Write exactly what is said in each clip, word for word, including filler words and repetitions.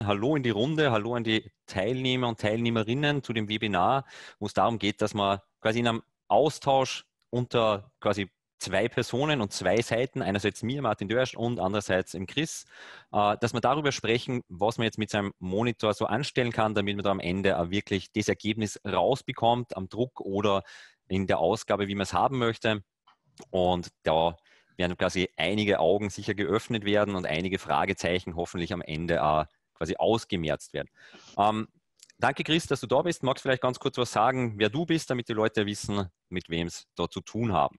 Hallo in die Runde, hallo an die Teilnehmer und Teilnehmerinnen zu dem Webinar, wo es darum geht, dass man quasi in einem Austausch unter quasi zwei Personen und zwei Seiten, einerseits mir, Martin Dörsch, und andererseits im Chris, äh, dass wir darüber sprechen, was man jetzt mit seinem Monitor so anstellen kann, damit man da am Ende auch wirklich das Ergebnis rausbekommt am Druck oder in der Ausgabe, wie man es haben möchte. Und da werden quasi einige Augen sicher geöffnet werden und einige Fragezeichen hoffentlich am Ende auch quasi ausgemerzt werden. Ähm, danke, Chris, dass du da bist. Magst du vielleicht ganz kurz was sagen, wer du bist, damit die Leute wissen, mit wem es da zu tun haben?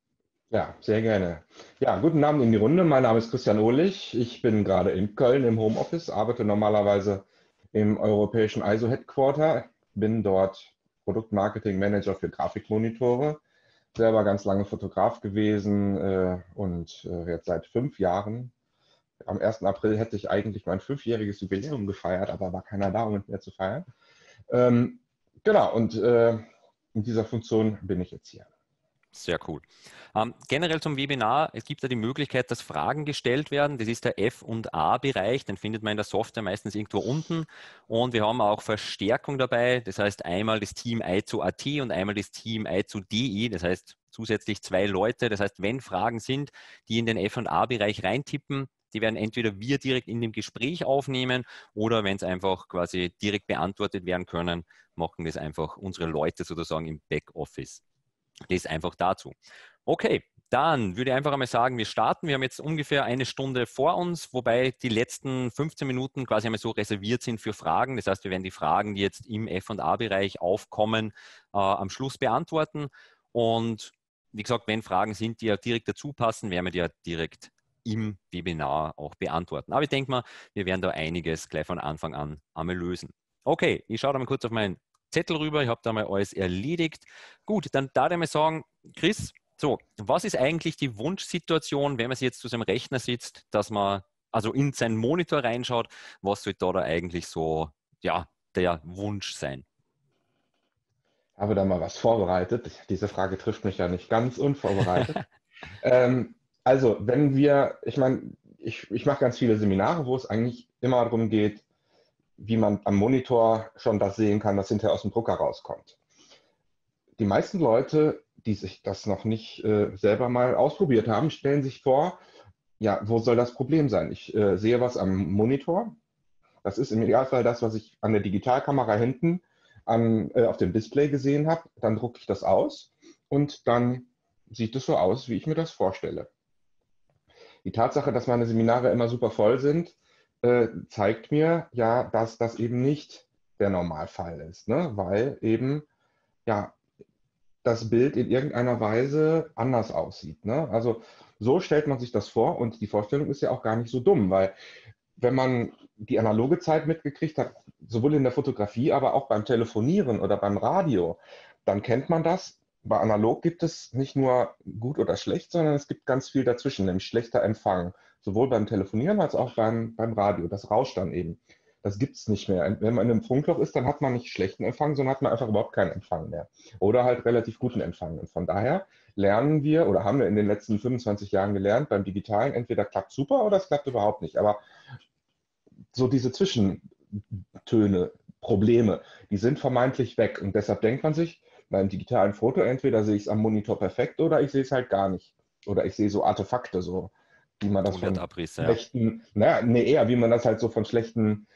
Ja, sehr gerne. Ja, guten Abend in die Runde. Mein Name ist Christian Ohlich. Ich bin gerade in Köln im Homeoffice, arbeite normalerweise im europäischen I S O Headquarter, bin dort Produktmarketing Manager für Grafikmonitore, selber ganz lange Fotograf gewesen äh, und äh, jetzt seit fünf Jahren. Am ersten April hätte ich eigentlich mein fünfjähriges Jubiläum gefeiert, aber war keiner da, um mit mir zu feiern. Ähm, genau, und äh, in dieser Funktion bin ich jetzt hier. Sehr cool. Ähm, generell zum Webinar, es gibt ja die Möglichkeit, dass Fragen gestellt werden. Das ist der F- und A-Bereich, den findet man in der Software meistens irgendwo unten. Und wir haben auch Verstärkung dabei, das heißt einmal das Team I Z O Punkt A T und einmal das Team I Z O Punkt D E, das heißt zusätzlich zwei Leute. Das heißt, wenn Fragen sind, die in den F- und A-Bereich reintippen, die werden entweder wir direkt in dem Gespräch aufnehmen oder wenn es einfach quasi direkt beantwortet werden können, machen das einfach unsere Leute sozusagen im Backoffice. Das einfach dazu. Okay, dann würde ich einfach einmal sagen, wir starten. Wir haben jetzt ungefähr eine Stunde vor uns, wobei die letzten fünfzehn Minuten quasi einmal so reserviert sind für Fragen. Das heißt, wir werden die Fragen, die jetzt im F- und A-Bereich aufkommen, äh, am Schluss beantworten. Und wie gesagt, wenn Fragen sind, die ja direkt dazu passen, werden wir die ja direkt im Webinar auch beantworten. Aber ich denke mal, wir werden da einiges gleich von Anfang an einmal lösen. Okay, ich schaue da mal kurz auf meinen Zettel rüber. Ich habe da mal alles erledigt. Gut, dann darf ich mal sagen, Chris, so, was ist eigentlich die Wunschsituation, wenn man jetzt zu seinem Rechner sitzt, dass man also in seinen Monitor reinschaut, was sollte da, da eigentlich so, ja, der Wunsch sein? Habe da mal was vorbereitet. Diese Frage trifft mich ja nicht ganz unvorbereitet. Ähm, also, wenn wir, ich meine, ich, ich mache ganz viele Seminare, wo es eigentlich immer darum geht, wie man am Monitor schon das sehen kann, was hinterher aus dem Drucker rauskommt. Die meisten Leute, die sich das noch nicht äh, selber mal ausprobiert haben, stellen sich vor, ja, wo soll das Problem sein? Ich äh, sehe was am Monitor. Das ist im Idealfall das, was ich an der Digitalkamera hinten an, äh, auf dem Display gesehen habe. Dann drucke ich das aus und dann sieht es so aus, wie ich mir das vorstelle. Die Tatsache, dass meine Seminare immer super voll sind, äh, zeigt mir ja, dass das eben nicht der Normalfall ist, ne? Weil eben ja das Bild in irgendeiner Weise anders aussieht. Ne? Also so stellt man sich das vor und die Vorstellung ist ja auch gar nicht so dumm, weil wenn man die analoge Zeit mitgekriegt hat, sowohl in der Fotografie, aber auch beim Telefonieren oder beim Radio, dann kennt man das. Bei analog gibt es nicht nur gut oder schlecht, sondern es gibt ganz viel dazwischen, nämlich schlechter Empfang. Sowohl beim Telefonieren als auch beim, beim Radio. Das rauscht dann eben. Das gibt es nicht mehr. Wenn man in einem Funkloch ist, dann hat man nicht schlechten Empfang, sondern hat man einfach überhaupt keinen Empfang mehr. Oder halt relativ guten Empfang. Und von daher lernen wir oder haben wir in den letzten fünfundzwanzig Jahren gelernt, beim Digitalen, entweder klappt super oder es klappt überhaupt nicht. Aber so diese Zwischentöne, Probleme, die sind vermeintlich weg. Und deshalb denkt man sich, beim digitalen Foto, entweder sehe ich es am Monitor perfekt oder ich sehe es halt gar nicht. Oder ich sehe so Artefakte, so wie man das von Tonwertabrisse, ja. schlechten, naja, nee, eher wie man das halt so von schlechten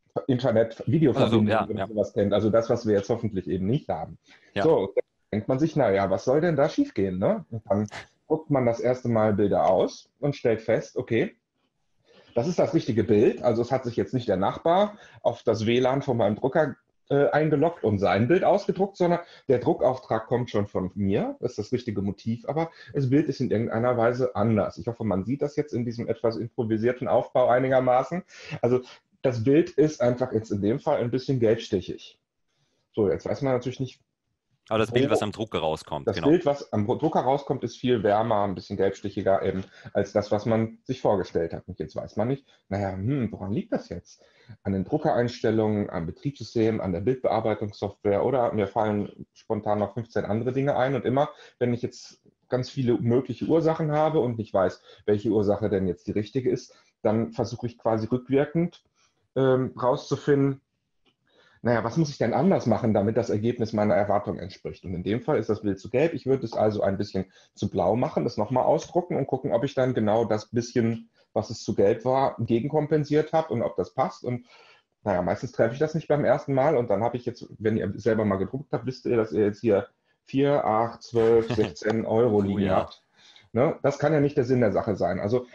Also so, ja, Internet-Videoverbindungen oder ja, sowas kennt. Also das, was wir jetzt hoffentlich eben nicht haben. ja. So, dann denkt man sich, naja, was soll denn da schiefgehen? Ne? Und dann guckt man das erste Mal Bilder aus und stellt fest, okay, das ist das richtige Bild. Also es hat sich jetzt nicht der Nachbar auf das W L A N von meinem Drucker äh, eingeloggt und sein Bild ausgedruckt, sondern der Druckauftrag kommt schon von mir. Das ist das richtige Motiv, aber das Bild ist in irgendeiner Weise anders. Ich hoffe, man sieht das jetzt in diesem etwas improvisierten Aufbau einigermaßen. Also das Bild ist einfach jetzt in dem Fall ein bisschen gelbstichig. So, jetzt weiß man natürlich nicht, Aber das Bild, was wo am Drucker rauskommt, das genau. Bild, was am Drucker rauskommt, ist viel wärmer, ein bisschen gelbstichiger eben, als das, was man sich vorgestellt hat. Und jetzt weiß man nicht, naja, hm, woran liegt das jetzt? An den Druckereinstellungen, am Betriebssystem, an der Bildbearbeitungssoftware oder mir fallen spontan noch fünfzehn andere Dinge ein. Und immer, wenn ich jetzt ganz viele mögliche Ursachen habe und nicht weiß, welche Ursache denn jetzt die richtige ist, dann versuche ich quasi rückwirkend ähm, rauszufinden, naja, was muss ich denn anders machen, damit das Ergebnis meiner Erwartung entspricht? Und in dem Fall ist das Bild zu gelb. Ich würde es also ein bisschen zu blau machen, das nochmal ausdrucken und gucken, ob ich dann genau das bisschen, was es zu gelb war, gegenkompensiert habe und ob das passt. Und naja, meistens treffe ich das nicht beim ersten Mal. Und dann habe ich jetzt, wenn ihr selber mal gedruckt habt, wisst ihr, dass ihr jetzt hier vier, acht, zwölf, sechzehn Euro Puh, liegen ja. habt. Ne? Das kann ja nicht der Sinn der Sache sein. Also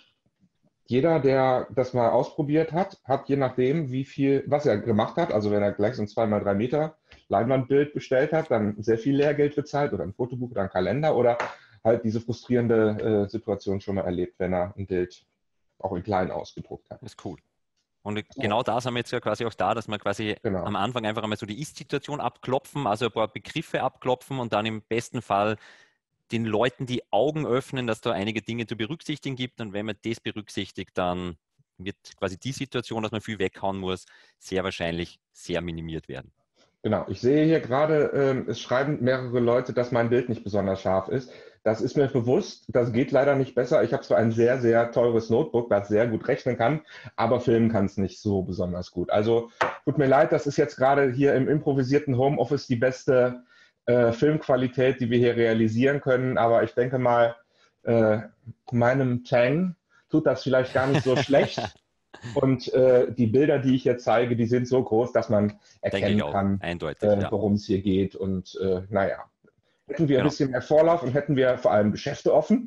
jeder, der das mal ausprobiert hat, hat je nachdem, wie viel, was er gemacht hat, also wenn er gleich so ein zwei mal drei Meter Leinwandbild bestellt hat, dann sehr viel Lehrgeld bezahlt oder ein Fotobuch oder ein Kalender oder halt diese frustrierende äh, Situation schon mal erlebt, wenn er ein Bild auch in klein ausgedruckt hat. Das ist cool. Und So, genau das haben wir jetzt ja quasi auch da, dass wir quasi genau. am Anfang einfach einmal so die Ist-Situation abklopfen, also ein paar Begriffe abklopfen und dann im besten Fall den Leuten die Augen öffnen, dass da einige Dinge zu berücksichtigen gibt. Und wenn man das berücksichtigt, dann wird quasi die Situation, dass man viel weghauen muss, sehr wahrscheinlich sehr minimiert werden. Genau, ich sehe hier gerade, ähm, es schreiben mehrere Leute, dass mein Bild nicht besonders scharf ist. Das ist mir bewusst, das geht leider nicht besser. Ich habe zwar ein sehr, sehr teures Notebook, das sehr gut rechnen kann, aber filmen kann es nicht so besonders gut. Also tut mir leid, das ist jetzt gerade hier im improvisierten Homeoffice die beste äh, Filmqualität, die wir hier realisieren können. Aber ich denke mal, äh, meinem Tang tut das vielleicht gar nicht so schlecht. Und äh, die Bilder, die ich jetzt zeige, die sind so groß, dass man Denke ich erkennen auch, kann, eindeutig, äh, ja. worum es hier geht. Und äh, naja, hätten wir ein Genau. bisschen mehr Vorlauf und hätten wir vor allem Geschäfte offen,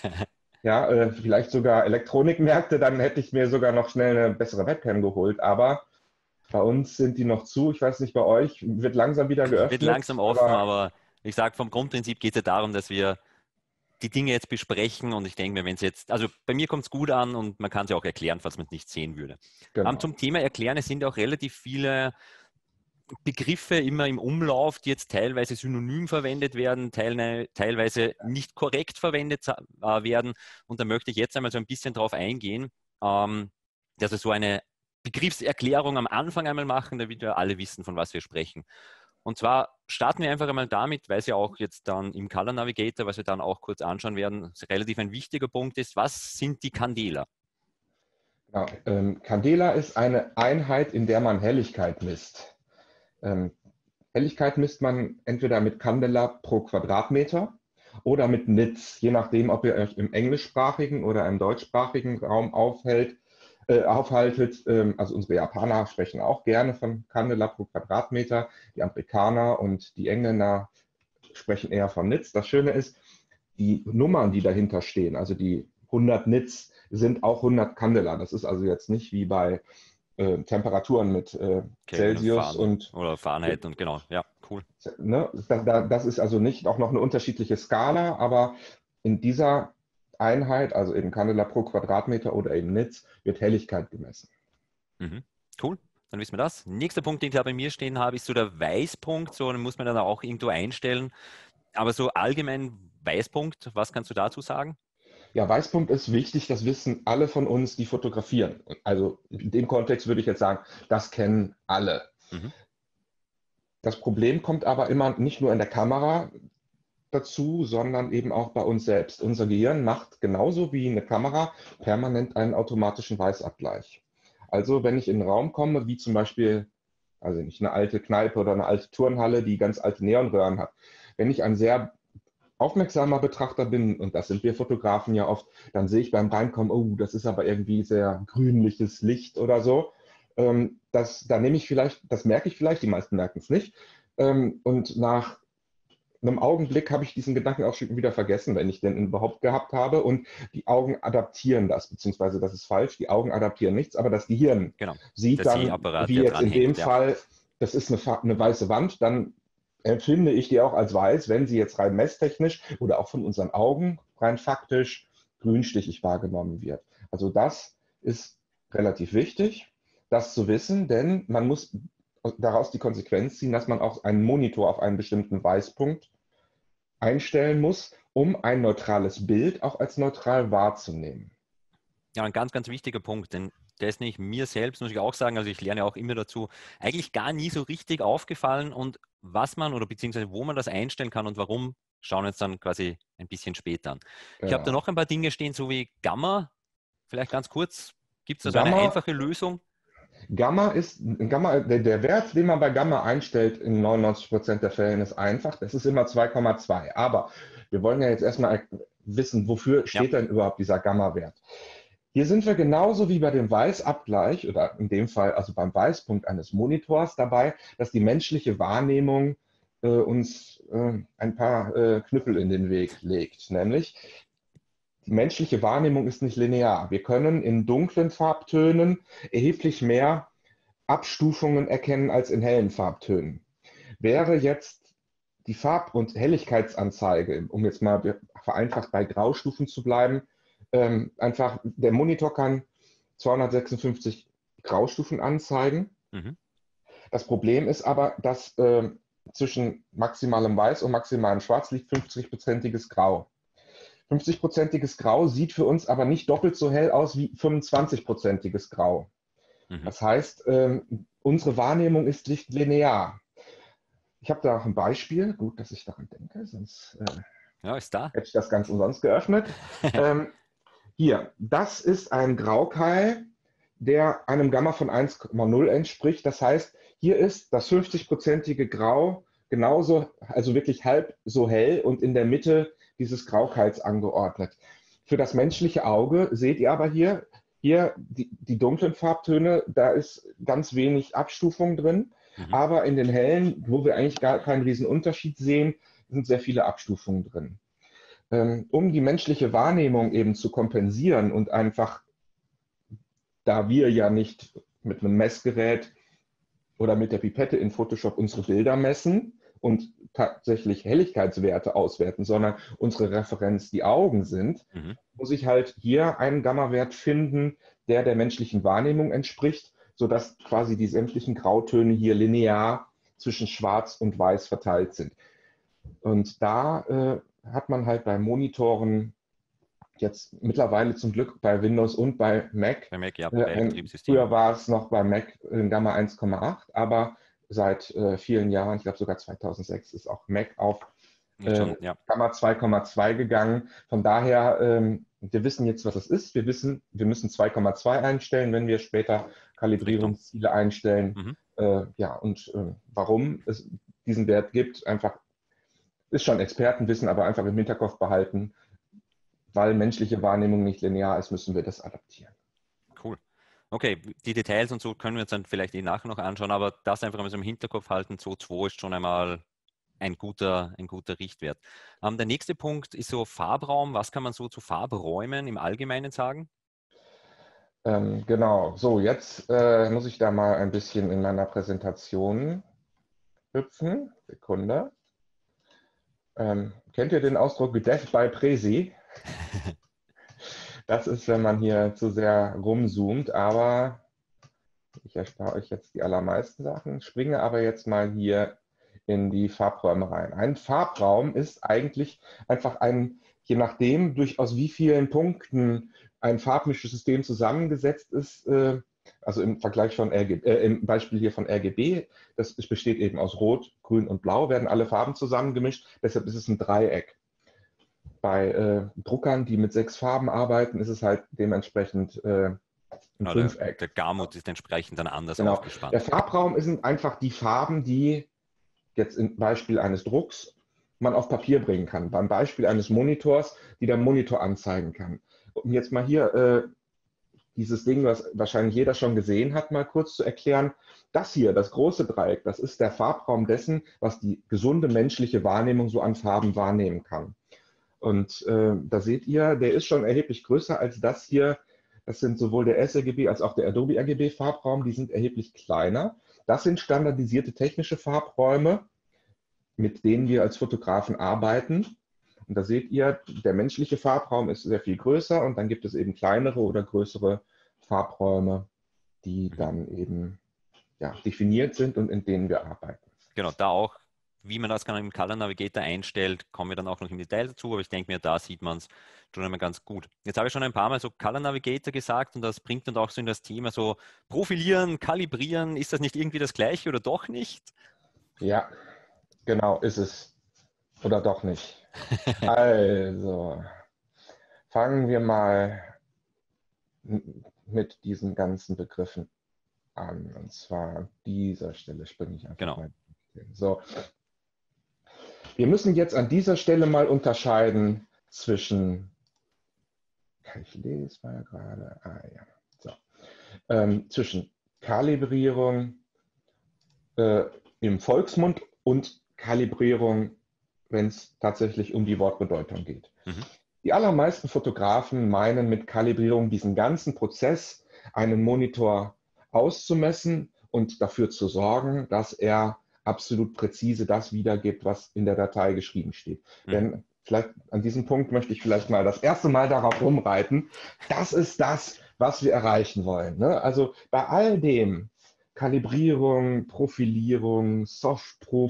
ja, äh, vielleicht sogar Elektronikmärkte, dann hätte ich mir sogar noch schnell eine bessere Webcam geholt. Aber bei uns sind die noch zu. Ich weiß nicht, bei euch wird langsam wieder Wird geöffnet. langsam offen, Aber aber ich sage, vom Grundprinzip geht es ja darum, dass wir die Dinge jetzt besprechen und ich denke mir, wenn es jetzt, also bei mir kommt es gut an und man kann es ja auch erklären, falls man es nicht sehen würde. Ähm, genau. zum Thema Erklären, es sind auch relativ viele Begriffe immer im Umlauf, die jetzt teilweise synonym verwendet werden, teil, teilweise nicht korrekt verwendet äh, werden. Und da möchte ich jetzt einmal so ein bisschen drauf eingehen, ähm, dass wir so eine Begriffserklärung am Anfang einmal machen, damit wir alle wissen, von was wir sprechen. Und zwar starten wir einfach einmal damit, weil es ja auch jetzt dann im Color Navigator, was wir dann auch kurz anschauen werden, relativ ein wichtiger Punkt ist. Was sind die Candela? Genau. Ähm, Candela ist eine Einheit, in der man Helligkeit misst. Ähm, Helligkeit misst man entweder mit Candela pro Quadratmeter oder mit Nits, je nachdem, ob ihr euch im englischsprachigen oder im deutschsprachigen Raum aufhält, äh, aufhaltet. Ähm, also unsere Japaner sprechen auch gerne von Candela pro Quadratmeter, die Amerikaner und die Engländer sprechen eher von Nits. Das Schöne ist, die Nummern, die dahinter stehen, also die hundert Nits, sind auch hundert Candela. Das ist also jetzt nicht wie bei äh, Temperaturen mit äh, Kelvin und Celsius Fahnen und oder Fahrenheit und genau, ja, cool. ne, da, da, das ist also nicht auch noch eine unterschiedliche Skala, aber in dieser Einheit, also eben Candela pro Quadratmeter oder eben Nits, wird Helligkeit gemessen. Mhm. Cool, dann wissen wir das. Nächster Punkt, den ich da bei mir stehen habe, ist so der Weißpunkt. So, den muss man dann auch irgendwo einstellen. Aber so allgemein Weißpunkt, was kannst du dazu sagen? Ja, Weißpunkt ist wichtig, das wissen alle von uns, die fotografieren. Also in dem Kontext würde ich jetzt sagen, das kennen alle. Mhm. Das Problem kommt aber immer nicht nur in der Kamera dazu, sondern eben auch bei uns selbst. Unser Gehirn macht genauso wie eine Kamera permanent einen automatischen Weißabgleich. Also wenn ich in einen Raum komme, wie zum Beispiel, also nicht eine alte Kneipe oder eine alte Turnhalle, die ganz alte Neonröhren hat, wenn ich ein sehr aufmerksamer Betrachter bin, und das sind wir Fotografen ja oft, dann sehe ich beim Reinkommen, oh, das ist aber irgendwie sehr grünliches Licht oder so. Ähm, das, da nehme ich vielleicht, das merke ich vielleicht, die meisten merken es nicht. Ähm, und nach einem Augenblick habe ich diesen Gedanken auch schon wieder vergessen, wenn ich den überhaupt gehabt habe. Und die Augen adaptieren das, beziehungsweise das ist falsch, die Augen adaptieren nichts, aber das Gehirn Genau, sieht der dann, Sehapparat, wie der jetzt dran in dem hängt, ja. Fall, das ist eine, eine weiße Wand, dann empfinde ich die auch als weiß, wenn sie jetzt rein messtechnisch oder auch von unseren Augen rein faktisch grünstichig wahrgenommen wird. Also das ist relativ wichtig, das zu wissen, denn man muss daraus die Konsequenz ziehen, dass man auch einen Monitor auf einen bestimmten Weißpunkt einstellen muss, um ein neutrales Bild auch als neutral wahrzunehmen. Ja, ein ganz, ganz wichtiger Punkt, denn der ist nicht mir selbst, muss ich auch sagen, also ich lerne auch immer dazu, eigentlich gar nie so richtig aufgefallen und was man oder beziehungsweise wo man das einstellen kann und warum, schauen wir uns dann quasi ein bisschen später an. Ich habe da Genau. noch ein paar Dinge stehen, so wie Gamma, vielleicht ganz kurz, gibt es da so eine Gamma einfache Lösung? Gamma ist, Gamma, der, der Wert, den man bei Gamma einstellt, in neunundneunzig Prozent der Fällen ist einfach. Das ist immer zwei Komma zwei. Aber wir wollen ja jetzt erstmal wissen, wofür Ja. steht denn überhaupt dieser Gamma-Wert? Hier sind wir genauso wie bei dem Weißabgleich oder in dem Fall also beim Weißpunkt eines Monitors dabei, dass die menschliche Wahrnehmung äh, uns äh, ein paar äh, Knüppel in den Weg legt. Nämlich, die menschliche Wahrnehmung ist nicht linear. Wir können in dunklen Farbtönen erheblich mehr Abstufungen erkennen als in hellen Farbtönen. Wäre jetzt die Farb- und Helligkeitsanzeige, um jetzt mal vereinfacht bei Graustufen zu bleiben, ähm, einfach, der Monitor kann zweihundertsechsundfünfzig Graustufen anzeigen. Mhm. Das Problem ist aber, dass äh, zwischen maximalem Weiß und maximalem Schwarz liegt fünfzig-prozentiges Grau. fünfzig-prozentiges Grau sieht für uns aber nicht doppelt so hell aus wie fünfundzwanzig-prozentiges Grau. Mhm. Das heißt, äh, unsere Wahrnehmung ist nicht linear. Ich habe da auch ein Beispiel. Gut, dass ich daran denke, sonst äh, Ja, ist da. hätte ich das ganz umsonst geöffnet. ähm, hier, das ist ein Graukeil, der einem Gamma von eins Komma null entspricht. Das heißt, hier ist das fünfzig-prozentige Grau genauso, also wirklich halb so hell und in der Mitte dieses Graukeils angeordnet. Für das menschliche Auge seht ihr aber hier, hier die, die dunklen Farbtöne, da ist ganz wenig Abstufung drin, Mhm. aber in den hellen, wo wir eigentlich gar keinen riesen Unterschied sehen, sind sehr viele Abstufungen drin. Um die menschliche Wahrnehmung eben zu kompensieren und einfach, da wir ja nicht mit einem Messgerät oder mit der Pipette in Photoshop unsere Bilder messen und tatsächlich Helligkeitswerte auswerten, sondern unsere Referenz die Augen sind, Mhm. muss ich halt hier einen Gamma-Wert finden, der der menschlichen Wahrnehmung entspricht, sodass quasi die sämtlichen Grautöne hier linear zwischen Schwarz und Weiß verteilt sind. Und da äh, hat man halt bei Monitoren jetzt mittlerweile zum Glück bei Windows und bei Mac. Bei Mac, ja, Äh, bei ein, Betriebssystemen. früher war es noch bei Mac in Gamma eins Komma acht, aber seit äh, vielen Jahren, ich glaube sogar zweitausendsechs, ist auch Mac auf äh, Schon, ja. Gamma zwei Komma zwei gegangen. Von daher, ähm, wir wissen jetzt, was das ist. Wir wissen, wir müssen zwei Komma zwei einstellen, wenn wir später Kalibrierungsziele einstellen. Mhm. Äh, ja, und äh, warum es diesen Wert gibt, einfach ist schon Expertenwissen, aber einfach im Hinterkopf behalten, weil menschliche Wahrnehmung nicht linear ist, müssen wir das adaptieren. Cool. Okay, die Details und so können wir uns dann vielleicht eh nachher noch anschauen, aber das einfach mal so im Hinterkopf halten, zwei Komma zwei ist schon einmal ein guter, ein guter Richtwert. Ähm, der nächste Punkt ist so Farbraum. Was kann man so zu Farbräumen im Allgemeinen sagen? Ähm, genau, so jetzt äh, muss ich da mal ein bisschen in meiner Präsentation hüpfen. Sekunde. Ähm, kennt ihr den Ausdruck Death by Presi? Das ist, wenn man hier zu sehr rumzoomt, aber ich erspare euch jetzt die allermeisten Sachen, springe aber jetzt mal hier in die Farbräume rein. Ein Farbraum ist eigentlich einfach ein, je nachdem, durch aus wie vielen Punkten ein Farbmischsystem zusammengesetzt ist, äh, also im Vergleich von R G B, äh, im Beispiel hier von R G B, das besteht eben aus Rot, Grün und Blau, werden alle Farben zusammengemischt, deshalb ist es ein Dreieck. Bei äh, Druckern, die mit sechs Farben arbeiten, ist es halt dementsprechend äh, ein Genau, der, Fünfeck. der Garmut ist entsprechend dann anders Genau. aufgespannt. Der Farbraum sind einfach die Farben, die jetzt im Beispiel eines Drucks man auf Papier bringen kann. Beim Beispiel eines Monitors, die der Monitor anzeigen kann. Um jetzt mal hier äh, dieses Ding, was wahrscheinlich jeder schon gesehen hat, mal kurz zu erklären. Das hier, das große Dreieck, das ist der Farbraum dessen, was die gesunde menschliche Wahrnehmung so an Farben wahrnehmen kann. Und äh, da seht ihr, der ist schon erheblich größer als das hier. Das sind sowohl der sRGB als auch der Adobe R G B Farbraum, die sind erheblich kleiner. Das sind standardisierte technische Farbräume, mit denen wir als Fotografen arbeiten. Und da seht ihr, der menschliche Farbraum ist sehr viel größer und dann gibt es eben kleinere oder größere Farbräume, die dann eben ja, definiert sind und in denen wir arbeiten. Genau, da auch, wie man das dann im Color Navigator einstellt, kommen wir dann auch noch im Detail dazu, aber ich denke mir, da sieht man es schon einmal ganz gut. Jetzt habe ich schon ein paar Mal so Color Navigator gesagt und das bringt dann auch so in das Thema so profilieren, kalibrieren. Ist das nicht irgendwie das Gleiche oder doch nicht? Ja, genau, ist es. Oder doch nicht. Also, fangen wir mal mit diesen ganzen Begriffen an. Und zwar an dieser Stelle springe ich einfach Genau. mal hin. So. Wir müssen jetzt an dieser Stelle mal unterscheiden zwischen, ich lese mal gerade, ah ja, so, ähm, zwischen Kalibrierung äh, im Volksmund und Kalibrierung, wenn es tatsächlich um die Wortbedeutung geht. Mhm. Die allermeisten Fotografen meinen mit Kalibrierung diesen ganzen Prozess, einen Monitor auszumessen und dafür zu sorgen, dass er absolut präzise das wiedergibt, was in der Datei geschrieben steht. Mhm. Denn vielleicht an diesem Punkt möchte ich vielleicht mal das erste Mal darauf rumreiten. Das ist das, was wir erreichen wollen. Ne? Also bei all dem, Kalibrierung, Profilierung, Softproof,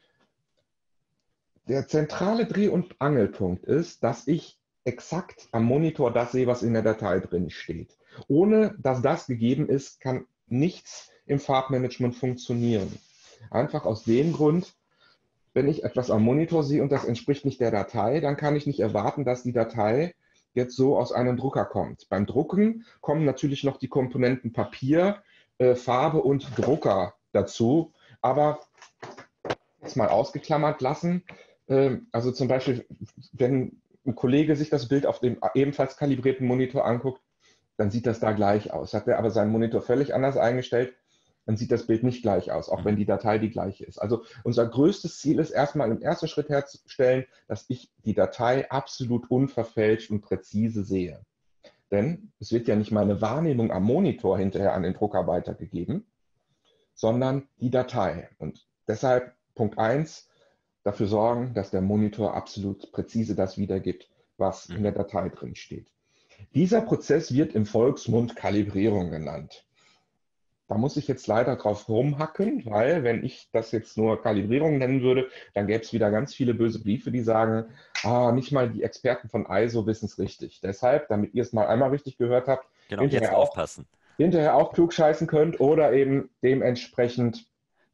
der zentrale Dreh- und Angelpunkt ist, dass ich exakt am Monitor das sehe, was in der Datei drin steht. Ohne dass das gegeben ist, kann nichts im Farbmanagement funktionieren. Einfach aus dem Grund, wenn ich etwas am Monitor sehe und das entspricht nicht der Datei, dann kann ich nicht erwarten, dass die Datei jetzt so aus einem Drucker kommt. Beim Drucken kommen natürlich noch die Komponenten Papier, äh, Farbe und Drucker dazu, aber jetzt mal ausgeklammert lassen. Äh, also zum Beispiel, wenn ein Kollege sich das Bild auf dem ebenfalls kalibrierten Monitor anguckt, dann sieht das da gleich aus. Hat er aber seinen Monitor völlig anders eingestellt, dann sieht das Bild nicht gleich aus, auch wenn die Datei die gleiche ist. Also unser größtes Ziel ist erstmal im ersten Schritt herzustellen, dass ich die Datei absolut unverfälscht und präzise sehe. Denn es wird ja nicht meine Wahrnehmung am Monitor hinterher an den Drucker weitergegeben, sondern die Datei. Und deshalb Punkt eins, dafür sorgen, dass der Monitor absolut präzise das wiedergibt, was in der Datei drin steht. Dieser Prozess wird im Volksmund Kalibrierung genannt. Da muss ich jetzt leider drauf rumhacken, weil wenn ich das jetzt nur Kalibrierung nennen würde, dann gäbe es wieder ganz viele böse Briefe, die sagen, ah, nicht mal die Experten von I S O wissen es richtig. Deshalb, damit ihr es mal einmal richtig gehört habt, genau, hinterher, jetzt auch, aufpassen. hinterher auch klug scheißen könnt oder eben dementsprechend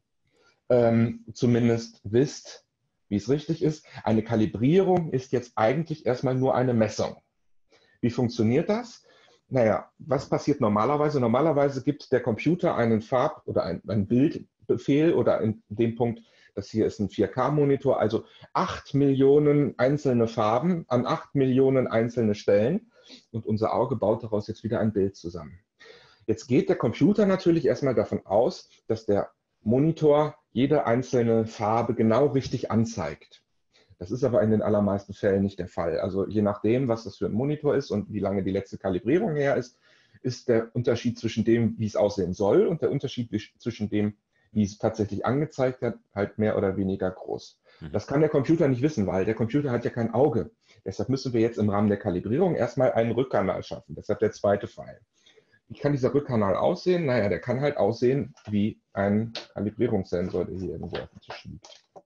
ähm, zumindest wisst, wie es richtig ist. Eine Kalibrierung ist jetzt eigentlich erstmal nur eine Messung. Wie funktioniert das? Naja, was passiert normalerweise? Normalerweise gibt der Computer einen Farb- oder ein, einen Bildbefehl oder in dem Punkt, das hier ist ein vier K Monitor, also acht Millionen einzelne Farben an acht Millionen einzelne Stellen und unser Auge baut daraus jetzt wieder ein Bild zusammen. Jetzt geht der Computer natürlich erstmal davon aus, dass der Monitor jede einzelne Farbe genau richtig anzeigt. Das ist aber in den allermeisten Fällen nicht der Fall. Also je nachdem, was das für ein Monitor ist und wie lange die letzte Kalibrierung her ist, ist der Unterschied zwischen dem, wie es aussehen soll und der Unterschied zwischen dem, wie es tatsächlich angezeigt hat, halt mehr oder weniger groß. Das kann der Computer nicht wissen, weil der Computer hat ja kein Auge. Deshalb müssen wir jetzt im Rahmen der Kalibrierung erstmal einen Rückkanal schaffen. Deshalb der zweite Pfeil. Wie kann dieser Rückkanal aussehen? Naja, der kann halt aussehen wie ein Kalibrierungssensor, der hier irgendwo auf dem Tisch liegt.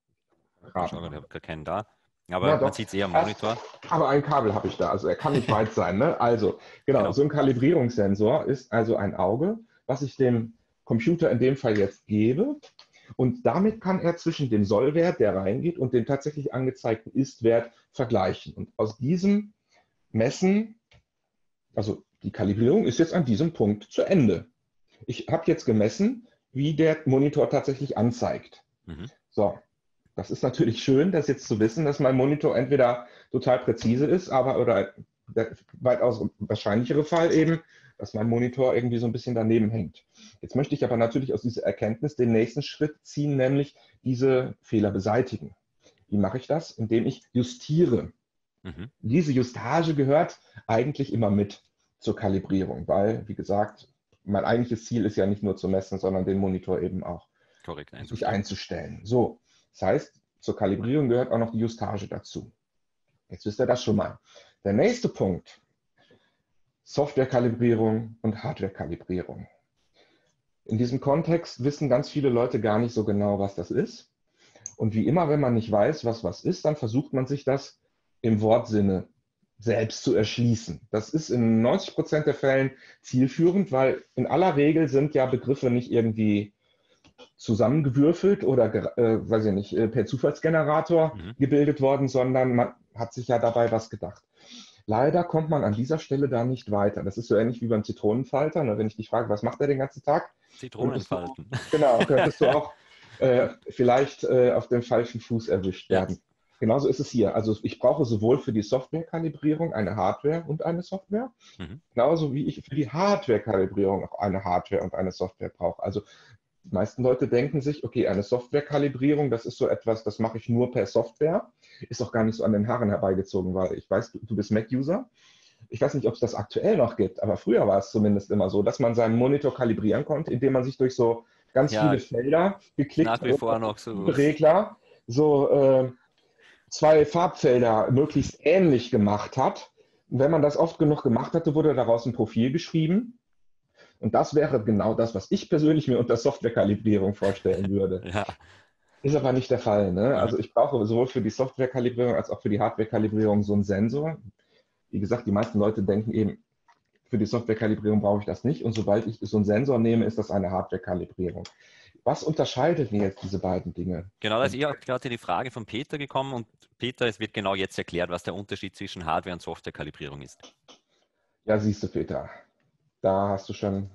Ich habe gar keinen da, aber Na man doch, sieht es eher am Monitor. Aber ein Kabel habe ich da, also er kann nicht weit sein. Ne? Also genau, Genau. so ein Kalibrierungssensor ist also ein Auge, was ich dem Computer in dem Fall jetzt gebe. Und damit kann er zwischen dem Sollwert, der reingeht, und dem tatsächlich angezeigten Ist-Wert vergleichen. Und aus diesem Messen, also die Kalibrierung ist jetzt an diesem Punkt zu Ende. Ich habe jetzt gemessen, wie der Monitor tatsächlich anzeigt. Mhm. So, das ist natürlich schön, das jetzt zu wissen, dass mein Monitor entweder total präzise ist, aber oder der weitaus wahrscheinlichere Fall eben, dass mein Monitor irgendwie so ein bisschen daneben hängt. Jetzt möchte ich aber natürlich aus dieser Erkenntnis den nächsten Schritt ziehen, nämlich diese Fehler beseitigen. Wie mache ich das? Indem ich justiere. Mhm. Diese Justage gehört eigentlich immer mit zur Kalibrierung, weil, wie gesagt, mein eigentliches Ziel ist ja nicht nur zu messen, sondern den Monitor eben auch korrekt einzustellen. einzustellen. So, das heißt, zur Kalibrierung gehört auch noch die Justage dazu. Jetzt wisst ihr das schon mal. Der nächste Punkt, Softwarekalibrierung und Hardwarekalibrierung. In diesem Kontext wissen ganz viele Leute gar nicht so genau, was das ist. Und wie immer, wenn man nicht weiß, was was ist, dann versucht man sich das im Wortsinne selbst zu erschließen. Das ist in neunzig Prozent der Fällen zielführend, weil in aller Regel sind ja Begriffe nicht irgendwie zusammengewürfelt oder, äh, weiß ich nicht, per Zufallsgenerator mhm. gebildet worden, sondern man hat sich ja dabei was gedacht. Leider kommt man an dieser Stelle da nicht weiter. Das ist so ähnlich wie beim Zitronenfalter. Ne? Wenn ich dich frage, was macht er den ganzen Tag? Könntest du, Zitronenfalten. genau, könntest du auch äh, vielleicht äh, auf dem falschen Fuß erwischt Ja. werden. Genauso ist es hier. Also ich brauche sowohl für die Softwarekalibrierung eine Hardware und eine Software, Mhm. genauso wie ich für die Hardwarekalibrierung auch eine Hardware und eine Software brauche. Also die meisten Leute denken sich, okay, eine Softwarekalibrierung, das ist so etwas, das mache ich nur per Software. Ist auch gar nicht so an den Haaren herbeigezogen, weil ich weiß, du, du bist Mac-User. Ich weiß nicht, ob es das aktuell noch gibt, aber früher war es zumindest immer so, dass man seinen Monitor kalibrieren konnte, indem man sich durch so ganz Ja, viele Felder ist geklickt nach hat wie und vor auf noch den so. Regler so äh, zwei Farbfelder möglichst ähnlich gemacht hat. Und wenn man das oft genug gemacht hatte, wurde daraus ein Profil geschrieben. Und das wäre genau das, was ich persönlich mir unter Softwarekalibrierung vorstellen würde. Ja. Ist aber nicht der Fall. Ne? Mhm. Also ich brauche sowohl für die Softwarekalibrierung als auch für die Hardwarekalibrierung so einen Sensor. Wie gesagt, die meisten Leute denken eben, für die Softwarekalibrierung brauche ich das nicht. Und sobald ich so einen Sensor nehme, ist das eine Hardwarekalibrierung. Was unterscheidet denn jetzt diese beiden Dinge? Genau, da ist eh auch gerade die Frage von Peter gekommen und Peter, es wird genau jetzt erklärt, was der Unterschied zwischen Hardware- und Softwarekalibrierung ist. Ja, siehst du, Peter, da hast du schon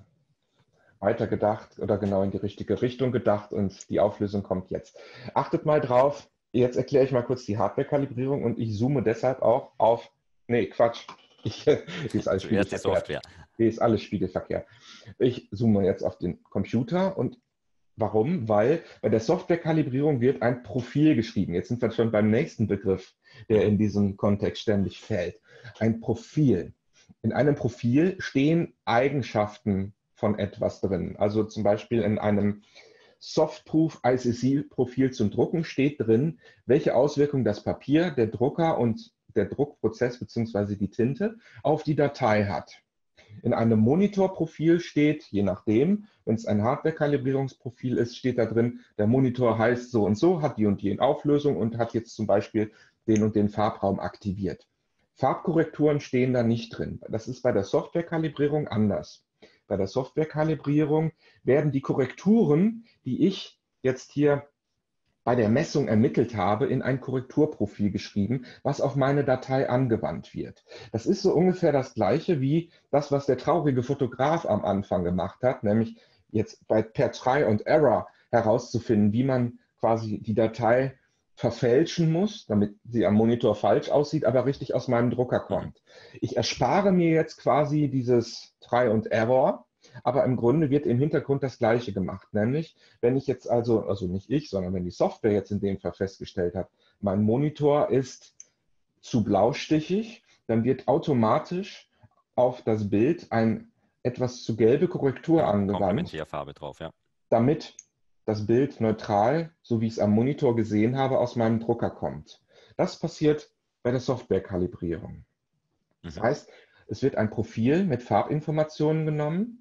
weiter gedacht oder genau in die richtige Richtung gedacht und die Auflösung kommt jetzt. Achtet mal drauf, jetzt erkläre ich mal kurz die Hardware-Kalibrierung und ich zoome deshalb auch auf, nee, Quatsch, ich, die ist alles Zuerst die spiegelverkehrt. Software. Die ist alles spiegelverkehrt. Ich zoome jetzt auf den Computer und warum? Weil bei der Softwarekalibrierung wird ein Profil geschrieben. Jetzt sind wir schon beim nächsten Begriff, der Mhm. in diesem Kontext ständig fällt. Ein Profil. In einem Profil stehen Eigenschaften von etwas drin. Also zum Beispiel in einem Softproof I C C-Profil zum Drucken steht drin, welche Auswirkungen das Papier, der Drucker und der Druckprozess bzw. die Tinte auf die Datei hat. In einem Monitorprofil steht, je nachdem, wenn es ein Hardware-Kalibrierungsprofil ist, steht da drin, der Monitor heißt so und so, hat die und die Auflösung und hat jetzt zum Beispiel den und den Farbraum aktiviert. Farbkorrekturen stehen da nicht drin. Das ist bei der Softwarekalibrierung anders. Bei der Softwarekalibrierung werden die Korrekturen, die ich jetzt hier bei der Messung ermittelt habe, in ein Korrekturprofil geschrieben, was auf meine Datei angewandt wird. Das ist so ungefähr das Gleiche wie das, was der traurige Fotograf am Anfang gemacht hat, nämlich jetzt bei, per Try and Error herauszufinden, wie man quasi die Datei verfälschen muss, damit sie am Monitor falsch aussieht, aber richtig aus meinem Drucker kommt. Ich erspare mir jetzt quasi dieses Try and Error, aber im Grunde wird im Hintergrund das Gleiche gemacht, nämlich wenn ich jetzt also, also nicht ich, sondern wenn die Software jetzt in dem Fall festgestellt hat, mein Monitor ist zu blaustichig, dann wird automatisch auf das Bild ein etwas zu gelbe Korrektur Mhm. angewandt, Komplementärfarbe drauf, ja. damit das Bild neutral, so wie ich es am Monitor gesehen habe, aus meinem Drucker kommt. Das passiert bei der Softwarekalibrierung. Das Mhm. heißt, es wird ein Profil mit Farbinformationen genommen.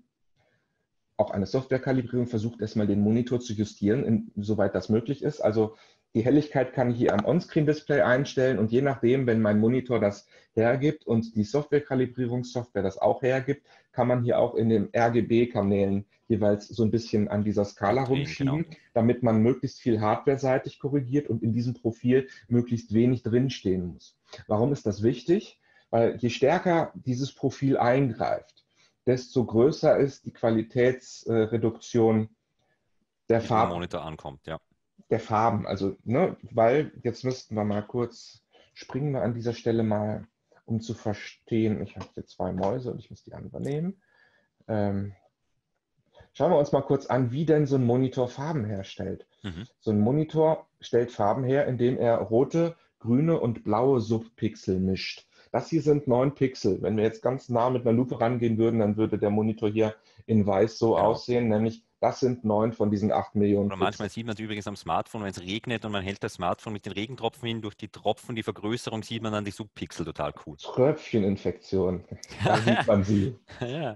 Auch eine Softwarekalibrierung versucht erstmal den Monitor zu justieren, insoweit das möglich ist. Also die Helligkeit kann ich hier am On-Screen-Display einstellen und je nachdem, wenn mein Monitor das hergibt und die Softwarekalibrierungssoftware das auch hergibt, kann man hier auch in den R G B-Kanälen jeweils so ein bisschen an dieser Skala Umdrehen, rumschieben, genau. damit man möglichst viel hardwareseitig korrigiert und in diesem Profil möglichst wenig drinstehen muss. Warum ist das wichtig? Weil je stärker dieses Profil eingreift, desto größer ist die Qualitätsreduktion der, Die dann am Farb, Monitor ankommt, ja. der Farben. Also, ne, weil jetzt müssten wir mal kurz, springen wir an dieser Stelle mal, um zu verstehen, ich habe hier zwei Mäuse und ich muss die andere nehmen. Ähm, schauen wir uns mal kurz an, wie denn so ein Monitor Farben herstellt. Mhm. So ein Monitor stellt Farben her, indem er rote, grüne und blaue Subpixel mischt. Das hier sind neun Pixel. Wenn wir jetzt ganz nah mit einer Lupe rangehen würden, dann würde der Monitor hier in weiß so Genau. aussehen, nämlich das sind neun von diesen acht Millionen Oder Pixel. manchmal sieht man es übrigens am Smartphone, wenn es regnet und man hält das Smartphone mit den Regentropfen hin, durch die Tropfen, die Vergrößerung, sieht man dann die Subpixel, total cool. Tröpfcheninfektion, da sieht man sie. Ja.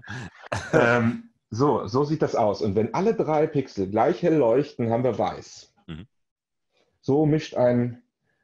Ähm, so, so sieht das aus. Und wenn alle drei Pixel gleich hell leuchten, haben wir weiß. Mhm. So mischt ein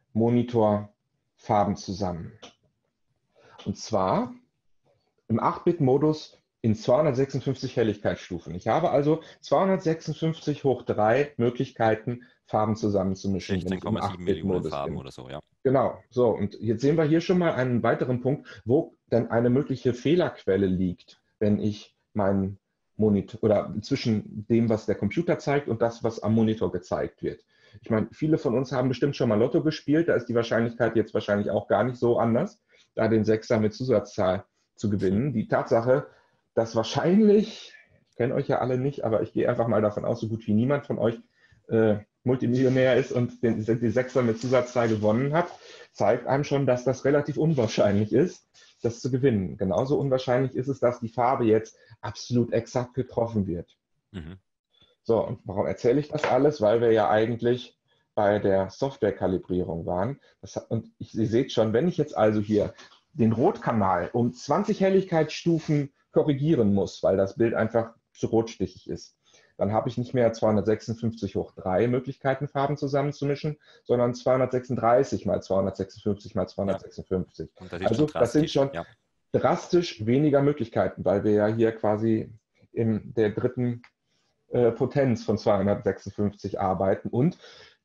Monitor Farben zusammen. Und zwar im acht Bit-Modus in zweihundertsechsundfünfzig Helligkeitsstufen. Ich habe also zweihundertsechsundfünfzig hoch drei Möglichkeiten, Farben zusammenzumischen, wenn sechzehn ich im Komma sieben Millionen acht-Bit-Modus Farben bin. oder so, ja. Genau, so. Und jetzt sehen wir hier schon mal einen weiteren Punkt, wo dann eine mögliche Fehlerquelle liegt, wenn ich meinen Monitor oder zwischen dem, was der Computer zeigt und das, was am Monitor gezeigt wird. Ich meine, viele von uns haben bestimmt schon mal Lotto gespielt, da ist die Wahrscheinlichkeit jetzt wahrscheinlich auch gar nicht so anders, da den Sechser mit Zusatzzahl zu gewinnen. Die Tatsache, dass wahrscheinlich, ich kenne euch ja alle nicht, aber ich gehe einfach mal davon aus, so gut wie niemand von euch äh, Multimillionär ist und den, die Sechser mit Zusatzzahl gewonnen hat, zeigt einem schon, dass das relativ unwahrscheinlich ist, das zu gewinnen. Genauso unwahrscheinlich ist es, dass die Farbe jetzt absolut exakt getroffen wird. Mhm. So, und warum erzähle ich das alles? Weil wir ja eigentlich bei der Softwarekalibrierung waren. Das, und ich, ihr seht schon, wenn ich jetzt also hier den Rotkanal um zwanzig Helligkeitsstufen korrigieren muss, weil das Bild einfach zu rotstichig ist, dann habe ich nicht mehr zweihundertsechsundfünfzig hoch drei Möglichkeiten, Farben zusammenzumischen, sondern zweihundertsechsunddreißig mal zweihundertsechsundfünfzig mal zweihundertsechsundfünfzig. Ja. Und das ist Also schon das sind drastisch. schon Ja. drastisch weniger Möglichkeiten, weil wir ja hier quasi in der dritten äh, Potenz von zweihundertsechsundfünfzig arbeiten. Und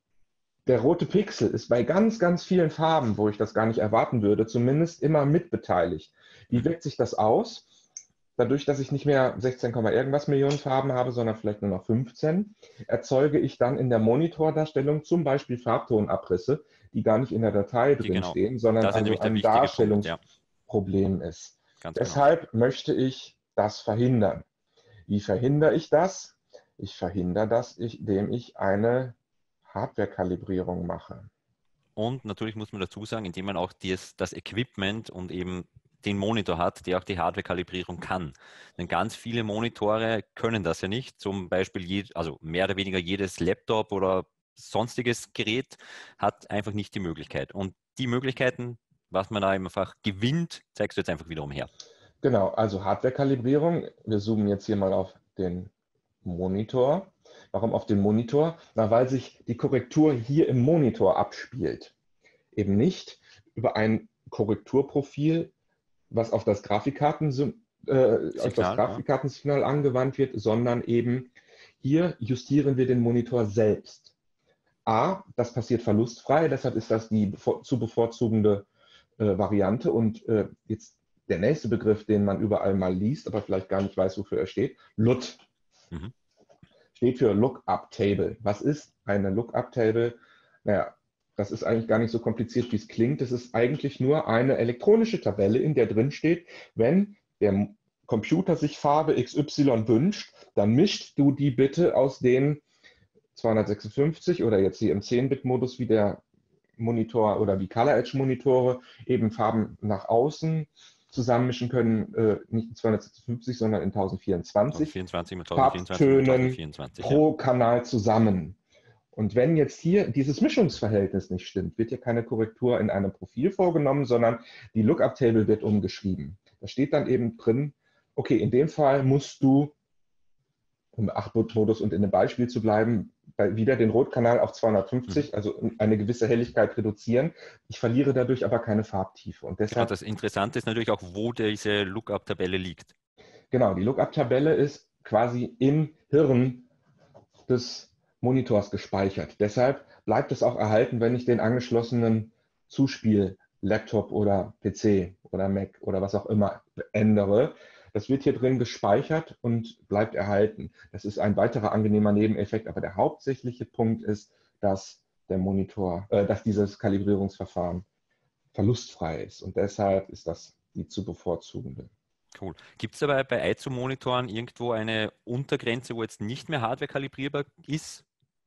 der rote Pixel ist bei ganz, ganz vielen Farben, wo ich das gar nicht erwarten würde, zumindest immer mitbeteiligt. Wie wirkt sich das aus? Dadurch, dass ich nicht mehr sechzehn, irgendwas Millionen Farben habe, sondern vielleicht nur noch fünfzehn, erzeuge ich dann in der Monitordarstellung zum Beispiel Farbtonabrisse, die gar nicht in der Datei Die, drin genau. stehen, sondern Das ist also nämlich der ein wichtige Punkt, ja. Darstellungsproblem ist. Ganz genau. Deshalb möchte ich das verhindern. Wie verhindere ich das? Ich verhindere das, indem ich eine Hardware-Kalibrierung mache. Und natürlich muss man dazu sagen, indem man auch dies, das Equipment und eben den Monitor hat, der auch die Hardware-Kalibrierung kann. Denn ganz viele Monitore können das ja nicht. Zum Beispiel, je, also mehr oder weniger jedes Laptop oder sonstiges Gerät hat einfach nicht die Möglichkeit. Und die Möglichkeiten, was man da einfach gewinnt, zeigst du jetzt einfach wiederum her. Genau, also Hardware-Kalibrierung. Wir zoomen jetzt hier mal auf den Monitor. Warum auf den Monitor? Na, weil sich die Korrektur hier im Monitor abspielt. Eben nicht über ein Korrekturprofil, was auf das Grafikkarten, äh, auf das Grafikkartensignal ja. angewandt wird, sondern eben hier justieren wir den Monitor selbst. A, das passiert verlustfrei, deshalb ist das die bevor, zu bevorzugende äh, Variante. Und äh, jetzt der nächste Begriff, den man überall mal liest, aber vielleicht gar nicht weiß, wofür er steht, L U T. Mhm. Steht für Lookup Table. Was ist eine Lookup Table? Naja, das ist eigentlich gar nicht so kompliziert, wie es klingt. Es ist eigentlich nur eine elektronische Tabelle, in der drin steht, wenn der Computer sich Farbe X Y wünscht, dann mischt du die bitte aus den zweihundertsechsundfünfzig oder jetzt hier im zehn-Bit-Modus wie der Monitor oder wie Color Edge Monitore eben Farben nach außen zusammenmischen können, äh, nicht in zweihundertsechsundfünfzig, sondern in tausendvierundzwanzig, vierundzwanzig mit Farbtönen tausendvierundzwanzig, pro ja. Kanal zusammen. Und wenn jetzt hier dieses Mischungsverhältnis nicht stimmt, wird hier keine Korrektur in einem Profil vorgenommen, sondern die Lookup-Table wird umgeschrieben. Da steht dann eben drin, okay, in dem Fall musst du, im acht-Bit-Modus und in dem Beispiel zu bleiben, wieder den Rotkanal auf zweihundertfünfzig, mhm. also eine gewisse Helligkeit reduzieren. Ich verliere dadurch aber keine Farbtiefe. Und deshalb, genau, das Interessante ist natürlich auch, wo diese Lookup-Tabelle liegt. Genau, die Lookup-Tabelle ist quasi im Hirn des Monitors gespeichert. Deshalb bleibt es auch erhalten, wenn ich den angeschlossenen Zuspiel-Laptop oder P C oder Mac oder was auch immer ändere. Das wird hier drin gespeichert und bleibt erhalten. Das ist ein weiterer angenehmer Nebeneffekt, aber der hauptsächliche Punkt ist, dass der Monitor, äh, dass dieses Kalibrierungsverfahren verlustfrei ist und deshalb ist das die zu bevorzugende. Cool. Gibt es dabei bei I Z O-Monitoren irgendwo eine Untergrenze, wo jetzt nicht mehr Hardware kalibrierbar ist?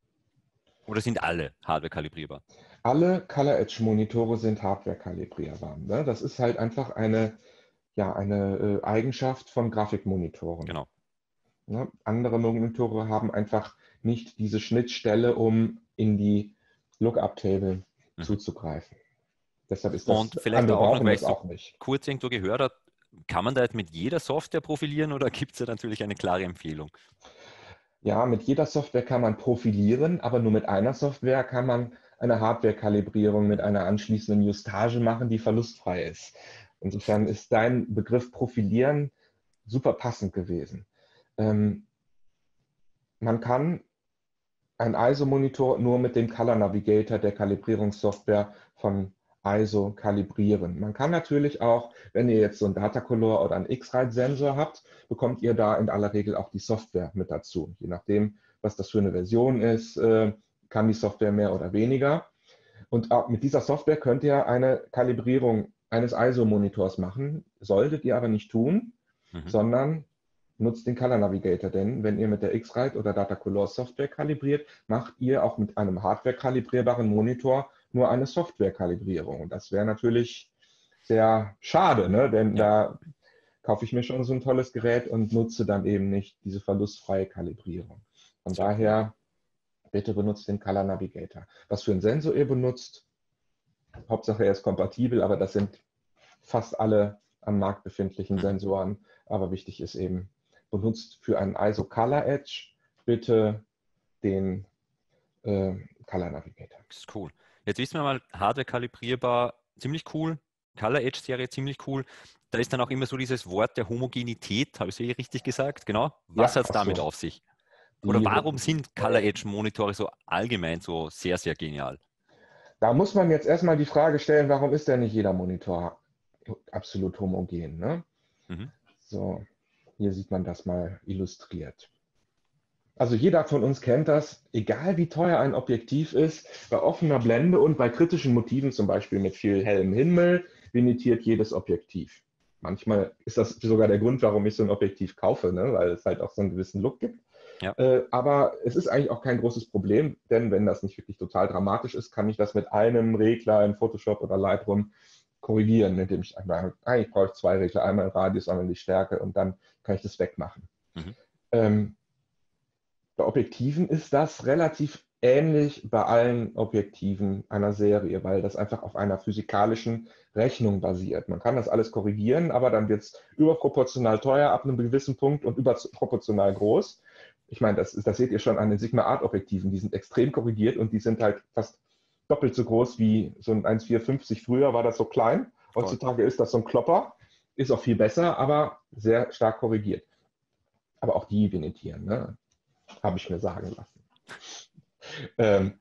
Oder sind alle Hardware kalibrierbar? Alle Color Edge Monitore sind Hardware kalibrierbar. Ne? Das ist halt einfach eine Ja, eine äh, Eigenschaft von Grafikmonitoren. Genau. Ja, andere Monitore haben einfach nicht diese Schnittstelle, um in die Lookup-Table mhm. zuzugreifen. Deshalb ist das, und vielleicht auch noch, weil ich so auch nicht. kurz irgendwo gehört habe, kann man da jetzt mit jeder Software profilieren oder gibt es da natürlich eine klare Empfehlung? Ja, mit jeder Software kann man profilieren, aber nur mit einer Software kann man eine Hardware-Kalibrierung mit einer anschließenden Justage machen, die verlustfrei ist. Insofern ist dein Begriff Profilieren super passend gewesen. Ähm, man kann einen I S O-Monitor nur mit dem Color Navigator der Kalibrierungssoftware von I S O kalibrieren. Man kann natürlich auch, wenn ihr jetzt so einen Datacolor oder einen X-Rite-Sensor habt, bekommt ihr da in aller Regel auch die Software mit dazu. Je nachdem, was das für eine Version ist, äh, kann die Software mehr oder weniger. Und auch mit dieser Software könnt ihr eine Kalibrierung eines I S O-Monitors machen, solltet ihr aber nicht tun, Mhm. sondern nutzt den Color Navigator, denn wenn ihr mit der X-Rite oder Datacolor Software kalibriert, macht ihr auch mit einem Hardware-kalibrierbaren Monitor nur eine Software-Kalibrierung. Und das wäre natürlich sehr schade, ne? Denn Ja. da kaufe ich mir schon so ein tolles Gerät und nutze dann eben nicht diese verlustfreie Kalibrierung. Von Sehr daher, bitte benutzt den Color Navigator. Was für einen Sensor ihr benutzt, Hauptsache er ist kompatibel, aber das sind fast alle am Markt befindlichen Mhm. Sensoren. Aber wichtig ist eben, benutzt für einen I S O Color Edge bitte den äh, Color Navigator. Das ist cool. Jetzt wissen wir mal, Hardware kalibrierbar, ziemlich cool. Color Edge Serie, ziemlich cool. Da ist dann auch immer so dieses Wort der Homogenität, habe ich es eh richtig gesagt? Genau. Was Ja, hat es ach damit so. auf sich? Oder Die, warum sind Color Edge Monitore so allgemein so sehr, sehr genial? da muss man jetzt erstmal die Frage stellen, warum ist denn nicht jeder Monitor absolut homogen? Ne? Mhm. So, hier sieht man das mal illustriert. Also jeder von uns kennt das, egal wie teuer ein Objektiv ist, bei offener Blende und bei kritischen Motiven, zum Beispiel mit viel hellem Himmel, limitiert jedes Objektiv. Manchmal ist das sogar der Grund, warum ich so ein Objektiv kaufe, ne? Weil es halt auch so einen gewissen Look gibt. Ja. Äh, aber es ist eigentlich auch kein großes Problem, denn wenn das nicht wirklich total dramatisch ist, kann ich das mit einem Regler in Photoshop oder Lightroom korrigieren, indem ich eigentlich brauche ich zwei Regler, einmal Radius, einmal die Stärke und dann kann ich das wegmachen. Mhm. Ähm, bei Objektiven ist das relativ ähnlich bei allen Objektiven einer Serie, weil das einfach auf einer physikalischen Rechnung basiert. Man kann das alles korrigieren, aber dann wird es überproportional teuer ab einem gewissen Punkt und überproportional groß. Ich meine, das, das seht ihr schon an den Sigma-Art-Objektiven. Die sind extrem korrigiert und die sind halt fast doppelt so groß wie so ein eins Komma vierhundertfünfzig. Früher war das so klein. Heutzutage ist das so ein Klopper. Ist auch viel besser, aber sehr stark korrigiert. Aber auch die venetieren, ne? Habe ich mir sagen lassen. Ähm,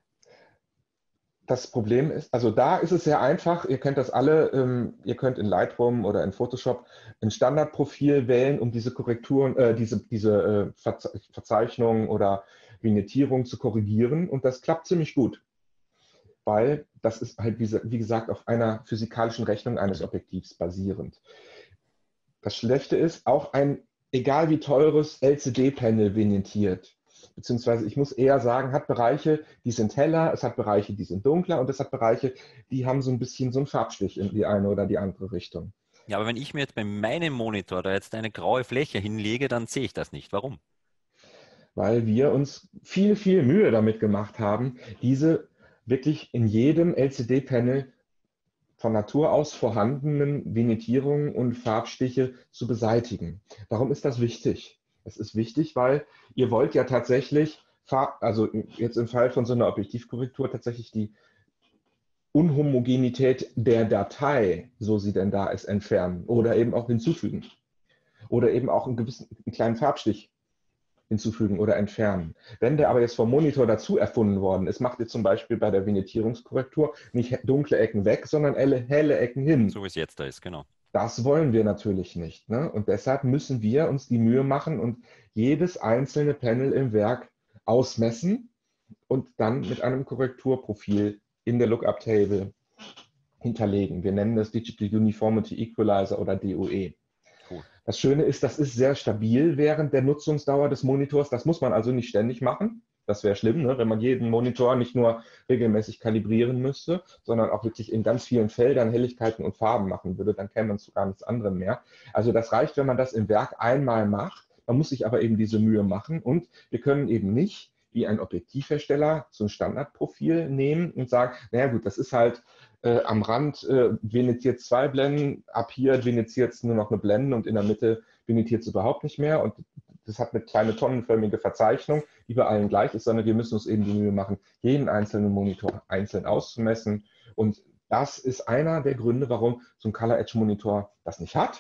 das Problem ist, also da ist es sehr einfach, ihr kennt das alle, ähm, ihr könnt in Lightroom oder in Photoshop ein Standardprofil wählen, um diese Korrekturen, äh, diese, diese äh, Verze Verzeichnungen oder Vignettierung zu korrigieren und das klappt ziemlich gut, weil das ist halt, wie, wie gesagt, auf einer physikalischen Rechnung eines Objektivs basierend. Das Schlechte ist, auch ein, egal wie teures L C D-Panel vignettiert, beziehungsweise ich muss eher sagen, hat Bereiche, die sind heller, es hat Bereiche, die sind dunkler und es hat Bereiche, die haben so ein bisschen so einen Farbstich in die eine oder die andere Richtung. Ja, aber wenn ich mir jetzt bei meinem Monitor da jetzt eine graue Fläche hinlege, dann sehe ich das nicht. Warum? Weil wir uns viel, viel Mühe damit gemacht haben, diese wirklich in jedem L C D-Panel von Natur aus vorhandenen Vignettierungen und Farbstiche zu beseitigen. Warum ist das wichtig? Es ist wichtig, weil ihr wollt ja tatsächlich, also jetzt im Fall von so einer Objektivkorrektur, tatsächlich die Unhomogenität der Datei, so sie denn da ist, entfernen oder eben auch hinzufügen. Oder eben auch einen gewissen einen kleinen Farbstich hinzufügen oder entfernen. Wenn der aber jetzt vom Monitor dazu erfunden worden ist, macht ihr zum Beispiel bei der Vignettierungskorrektur nicht dunkle Ecken weg, sondern helle, helle Ecken hin. So wie es jetzt da ist, genau. Das wollen wir natürlich nicht, ne? Und deshalb müssen wir uns die Mühe machen und jedes einzelne Panel im Werk ausmessen und dann mit einem Korrekturprofil in der Lookup-Table hinterlegen. Wir nennen das Digital Uniformity Equalizer oder D U E. Cool. Das Schöne ist, das ist sehr stabil während der Nutzungsdauer des Monitors. Das muss man also nicht ständig machen. Das wäre schlimm, ne? Wenn man jeden Monitor nicht nur regelmäßig kalibrieren müsste, sondern auch wirklich in ganz vielen Feldern Helligkeiten und Farben machen würde. Dann käme man zu gar nichts anderem mehr. Also das reicht, wenn man das im Werk einmal macht. Man muss sich aber eben diese Mühe machen. Und wir können eben nicht, wie ein Objektivhersteller, so ein Standardprofil nehmen und sagen, naja gut, das ist halt äh, am Rand äh, venetiert zwei Blenden, ab hier venetiert es nur noch eine Blende und in der Mitte venetiert es überhaupt nicht mehr. Und das hat eine kleine tonnenförmige Verzeichnung, die bei allen gleich ist, sondern wir müssen uns eben die Mühe machen, jeden einzelnen Monitor einzeln auszumessen. Und das ist einer der Gründe, warum so ein Color Edge Monitor das nicht hat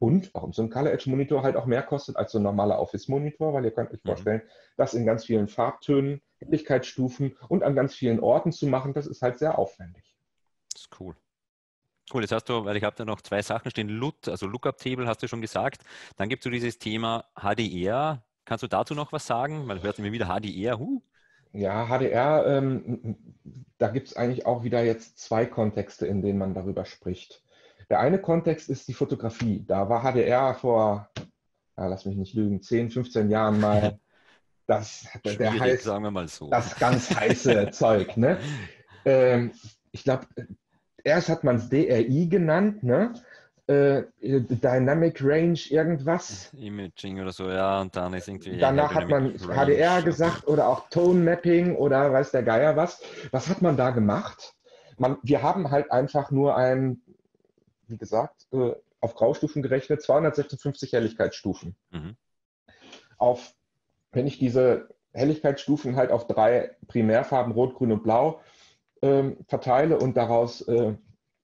Und warum so ein Color Edge Monitor halt auch mehr kostet als so ein normaler Office-Monitor, weil ihr könnt euch Mhm. vorstellen, das in ganz vielen Farbtönen, Helligkeitsstufen und an ganz vielen Orten zu machen, das ist halt sehr aufwendig. Das ist cool. Cool, jetzt hast du, weil ich habe da noch zwei Sachen stehen, L U T, also Lookup Table, hast du schon gesagt. Dann gibt es so dieses Thema H D R. Kannst du dazu noch was sagen? Man hört immer wieder H D R. Huh. Ja, H D R, ähm, da gibt es eigentlich auch wieder jetzt zwei Kontexte, in denen man darüber spricht. Der eine Kontext ist die Fotografie. Da war H D R vor, ja, lass mich nicht lügen, zehn, fünfzehn Jahren mal das, der Schwierig, heißt, sagen wir mal so. das ganz heiße Zeug. Ne? Ähm, ich glaube, erst hat man es D R I genannt, ne? Äh, Dynamic Range irgendwas. Imaging oder so, ja, und dann ist irgendwie ja, Danach hat Dynamic man H D R Range. gesagt oder auch Tone Mapping oder weiß der Geier was. Was hat man da gemacht? Man, wir haben halt einfach nur ein, wie gesagt, äh, auf Graustufen gerechnet, zweihundertsechsundfünfzig Helligkeitsstufen. Mhm. Auf, wenn ich diese Helligkeitsstufen halt auf drei Primärfarben, Rot, Grün und Blau, ähm, verteile und daraus äh,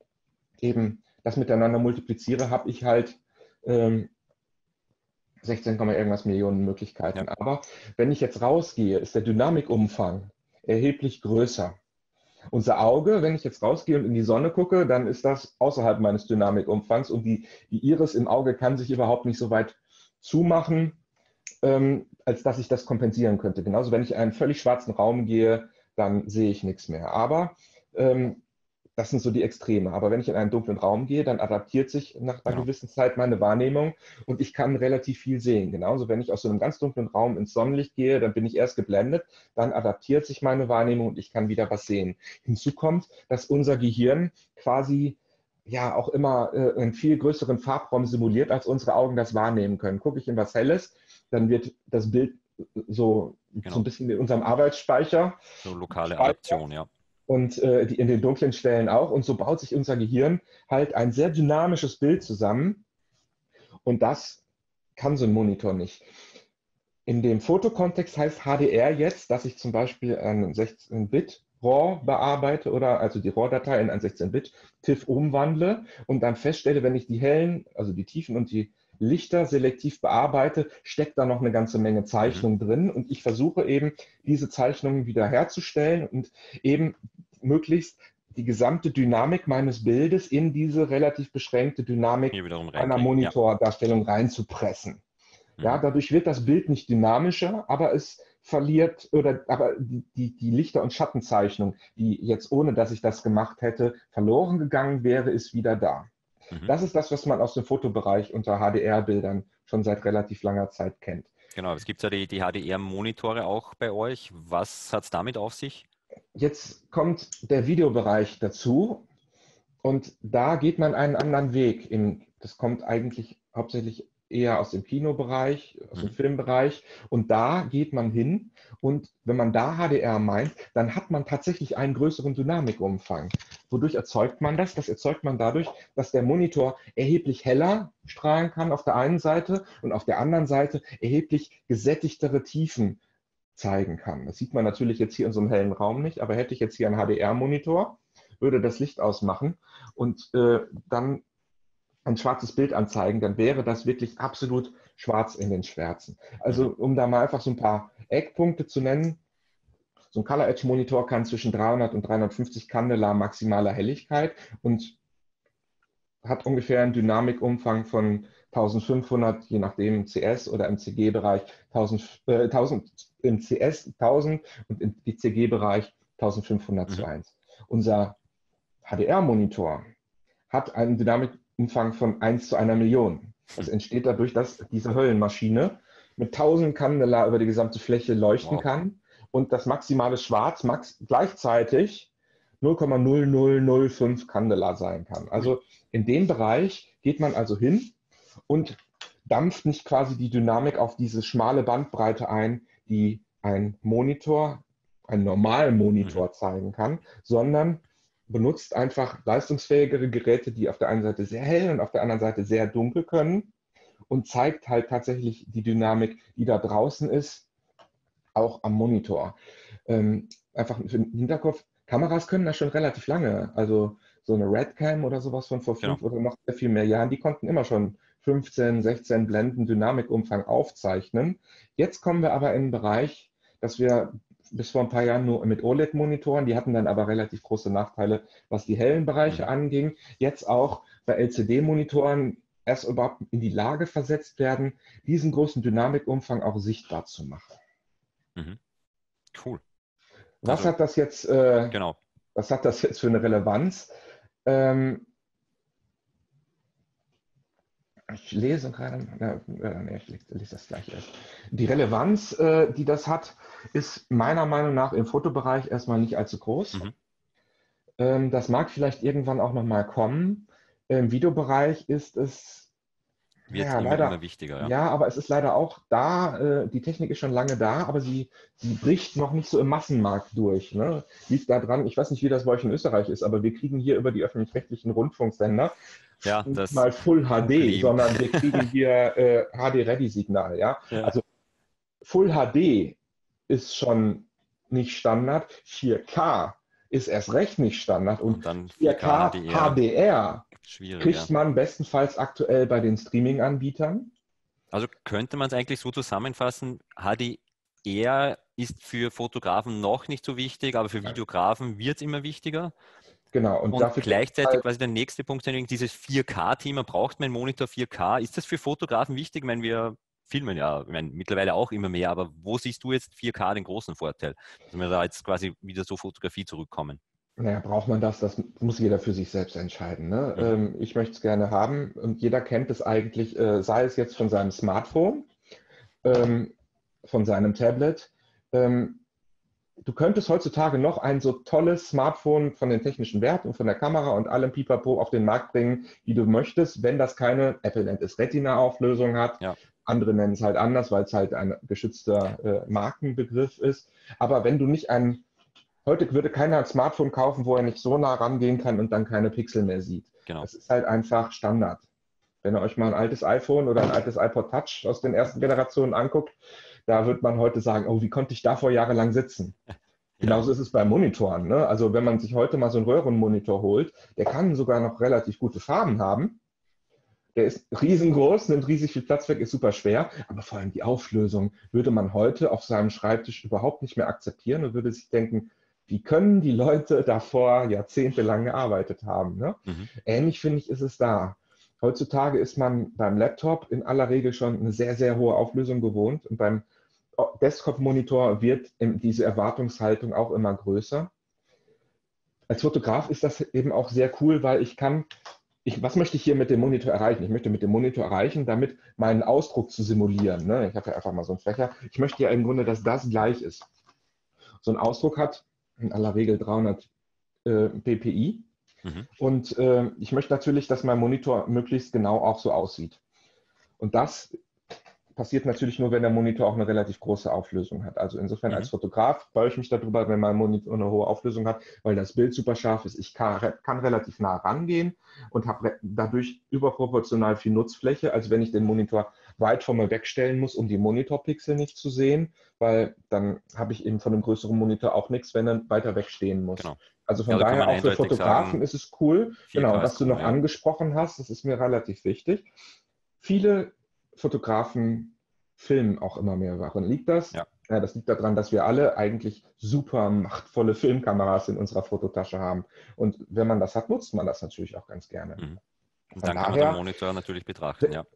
eben das miteinander multipliziere, habe ich halt ähm, sechzehn, irgendwas Millionen Möglichkeiten. Ja. Aber wenn ich jetzt rausgehe, ist der Dynamikumfang erheblich größer. Unser Auge, wenn ich jetzt rausgehe und in die Sonne gucke, dann ist das außerhalb meines Dynamikumfangs und die, die Iris im Auge kann sich überhaupt nicht so weit zumachen, ähm, als dass ich das kompensieren könnte. Genauso, wenn ich in einen völlig schwarzen Raum gehe, dann sehe ich nichts mehr. Aber ähm, das sind so die Extreme. Aber wenn ich in einen dunklen Raum gehe, dann adaptiert sich nach einer Genau. gewissen Zeit meine Wahrnehmung und ich kann relativ viel sehen. Genauso, wenn ich aus so einem ganz dunklen Raum ins Sonnenlicht gehe, dann bin ich erst geblendet, dann adaptiert sich meine Wahrnehmung und ich kann wieder was sehen. Hinzu kommt, dass unser Gehirn quasi ja auch immer äh, einen viel größeren Farbraum simuliert, als unsere Augen das wahrnehmen können. Gucke ich in was Helles, dann wird das Bild so, Genau. so ein bisschen in unserem Arbeitsspeicher So lokale gespeichert. Adaption, ja. Und äh, die, in den dunklen Stellen auch. Und so baut sich unser Gehirn halt ein sehr dynamisches Bild zusammen. Und das kann so ein Monitor nicht. In dem Fotokontext heißt H D R jetzt, dass ich zum Beispiel einen sechzehn Bit RAW bearbeite oder also die RAW-Datei in ein sechzehn Bit TIFF umwandle und dann feststelle, wenn ich die hellen, also die Tiefen und die Lichter selektiv bearbeite, steckt da noch eine ganze Menge Zeichnung mhm. drin und ich versuche eben, diese Zeichnungen wieder herzustellen und eben möglichst die gesamte Dynamik meines Bildes in diese relativ beschränkte Dynamik einer Monitordarstellung ja. reinzupressen. Mhm. Ja, dadurch wird das Bild nicht dynamischer, aber es verliert oder aber die, die Lichter- und Schattenzeichnung, die jetzt ohne, dass ich das gemacht hätte, verloren gegangen wäre, ist wieder da. Mhm. Das ist das, was man aus dem Fotobereich unter H D R-Bildern schon seit relativ langer Zeit kennt. Genau, es gibt ja die, die H D R-Monitore auch bei euch. Was hat es damit auf sich? Jetzt kommt der Videobereich dazu und da geht man einen anderen Weg. In, das kommt eigentlich hauptsächlich eher aus dem Kinobereich, aus dem mhm. Filmbereich und da geht man hin und wenn man da H D R meint, dann hat man tatsächlich einen größeren Dynamikumfang. Wodurch erzeugt man das? Das erzeugt man dadurch, dass der Monitor erheblich heller strahlen kann auf der einen Seite und auf der anderen Seite erheblich gesättigtere Tiefen zeigen kann. Das sieht man natürlich jetzt hier in so einem hellen Raum nicht, aber hätte ich jetzt hier einen H D R-Monitor, würde das Licht ausmachen und äh, dann ein schwarzes Bild anzeigen, dann wäre das wirklich absolut schwarz in den Schwärzen. Also um da mal einfach so ein paar Eckpunkte zu nennen, so ein Color Edge Monitor kann zwischen dreihundert und dreihundertfünfzig Candela maximaler Helligkeit und hat ungefähr einen Dynamikumfang von eintausendfünfhundert, je nachdem im C S oder im C G-Bereich, tausend, äh, tausend im C S tausend und im C G-Bereich eintausendfünfhundert mhm. zu eins. Unser H D R-Monitor hat einen Dynamikumfang von eins zu einer Million. Das entsteht dadurch, dass diese Höllenmaschine mit tausend Candela über die gesamte Fläche leuchten wow. kann und das maximale Schwarz max gleichzeitig null Komma null null null fünf Candela sein kann. Also in dem Bereich geht man also hin und dampft nicht quasi die Dynamik auf diese schmale Bandbreite ein, die ein Monitor, ein normalen Monitor mhm. zeigen kann, sondern benutzt einfach leistungsfähigere Geräte, die auf der einen Seite sehr hell und auf der anderen Seite sehr dunkel können und zeigt halt tatsächlich die Dynamik, die da draußen ist, auch am Monitor. Ähm, einfach für den Hinterkopf, Kameras können das schon relativ lange. Also so eine Redcam oder sowas von vor Genau. fünf oder noch sehr viel mehr Jahren, die konnten immer schon fünfzehn, sechzehn Blenden Dynamikumfang aufzeichnen. Jetzt kommen wir aber in einen Bereich, dass wir bis vor ein paar Jahren nur mit O L E D-Monitoren, die hatten dann aber relativ große Nachteile, was die hellen Bereiche Mhm. anging. Jetzt auch bei L C D-Monitoren erst überhaupt in die Lage versetzt werden, diesen großen Dynamikumfang auch sichtbar zu machen. Mhm. Cool. Was Also, hat das jetzt, äh, genau. was hat das jetzt für eine Relevanz? Ähm, ich lese gerade, äh, nee, ich lese das gleich erst. Die Relevanz, äh, die das hat, ist meiner Meinung nach im Fotobereich erstmal nicht allzu groß. Mhm. Ähm, das mag vielleicht irgendwann auch nochmal kommen. Im Videobereich ist es Wird ja immer, immer leider, wichtiger, ja. ja, aber es ist leider auch da. Äh, die Technik ist schon lange da, aber sie, sie bricht noch nicht so im Massenmarkt durch. Ne? Liegt da dran, ich weiß nicht, wie das bei euch in Österreich ist, aber wir kriegen hier über die öffentlich-rechtlichen Rundfunksender Ja, nicht das mal Full H D, Problem. sondern wir kriegen hier äh, H D-Ready-Signal. Ja? Ja. Also Full H D ist schon nicht Standard, vier K ist erst recht nicht Standard und Und dann vier K vier K H D R. H D R Schwierig, ja. kriegt man bestenfalls aktuell bei den Streaming-Anbietern. Also könnte man es eigentlich so zusammenfassen, H D R ist für Fotografen noch nicht so wichtig, aber für Videografen wird es immer wichtiger. Genau, und Und dafür gibt es gleichzeitig halt, quasi der nächste Punkt, dieses vier K-Thema, braucht mein Monitor vier K? Ist das für Fotografen wichtig? Ich meine, wir filmen ja, ich meine, mittlerweile auch immer mehr, aber wo siehst du jetzt vier K den großen Vorteil? Dass wir da jetzt quasi wieder zur Fotografie zurückkommen. naja, braucht man das? Das muss jeder für sich selbst entscheiden. Ne? Mhm. Ähm, ich möchte es gerne haben und jeder kennt es eigentlich, äh, sei es jetzt von seinem Smartphone, ähm, von seinem Tablet. Ähm, du könntest heutzutage noch ein so tolles Smartphone von den technischen Werten und von der Kamera und allem Pipapo auf den Markt bringen, wie du möchtest, wenn das keine, Apple nennt es Retina-Auflösung hat. Ja, Andere nennen es halt anders, weil es halt ein geschützter äh, Markenbegriff ist. Aber wenn du nicht ein, heute würde keiner ein Smartphone kaufen, wo er nicht so nah rangehen kann und dann keine Pixel mehr sieht. genau. Das ist halt einfach Standard. Wenn ihr euch mal ein altes iPhone oder ein altes iPod Touch aus den ersten Generationen anguckt, da wird man heute sagen, oh, wie konnte ich davor jahrelang sitzen? Ja, Genauso ist es bei Monitoren. Ne? Also wenn man sich heute mal so einen Röhrenmonitor holt, der kann sogar noch relativ gute Farben haben. Der ist riesengroß, nimmt riesig viel Platz weg, ist super schwer, aber vor allem die Auflösung würde man heute auf seinem Schreibtisch überhaupt nicht mehr akzeptieren und würde sich denken, wie können die Leute davor jahrzehntelang gearbeitet haben? Ne? mhm. Ähnlich finde ich, ist es da. Heutzutage ist man beim Laptop in aller Regel schon eine sehr, sehr hohe Auflösung gewohnt und beim Desktop-Monitor wird diese Erwartungshaltung auch immer größer. Als Fotograf ist das eben auch sehr cool, weil ich kann, ich, was möchte ich hier mit dem Monitor erreichen? Ich möchte mit dem Monitor erreichen, damit meinen Ausdruck zu simulieren. Ne? Ich habe ja einfach mal so einen Fächer. Ich möchte ja im Grunde, dass das gleich ist. So ein Ausdruck hat in aller Regel dreihundert äh, ppi. Mhm. Und äh, ich möchte natürlich, dass mein Monitor möglichst genau auch so aussieht. Und das passiert natürlich nur, wenn der Monitor auch eine relativ große Auflösung hat. Also insofern als Mhm. Fotograf freue ich mich darüber, wenn mein Monitor eine hohe Auflösung hat, weil das Bild super scharf ist. Ich kann, kann relativ nah rangehen und habe dadurch überproportional viel Nutzfläche, als wenn ich den Monitor weit von mir wegstellen muss, um die Monitorpixel nicht zu sehen, weil dann habe ich eben von einem größeren Monitor auch nichts, wenn er weiter wegstehen muss. Genau. Also Ja, von da kann daher man auch für eindeutig Fotografen sagen, ist es cool. vier K Genau, was ist du cool, noch ja. angesprochen hast, das ist mir relativ wichtig. Viele Fotografen filmen auch immer mehr. Woran liegt das? Ja. Ja, das liegt daran, dass wir alle eigentlich super machtvolle Filmkameras in unserer Fototasche haben. Und wenn man das hat, nutzt man das natürlich auch ganz gerne. Mhm. Und Von dann kann man den daher, Monitor natürlich betrachten, ja.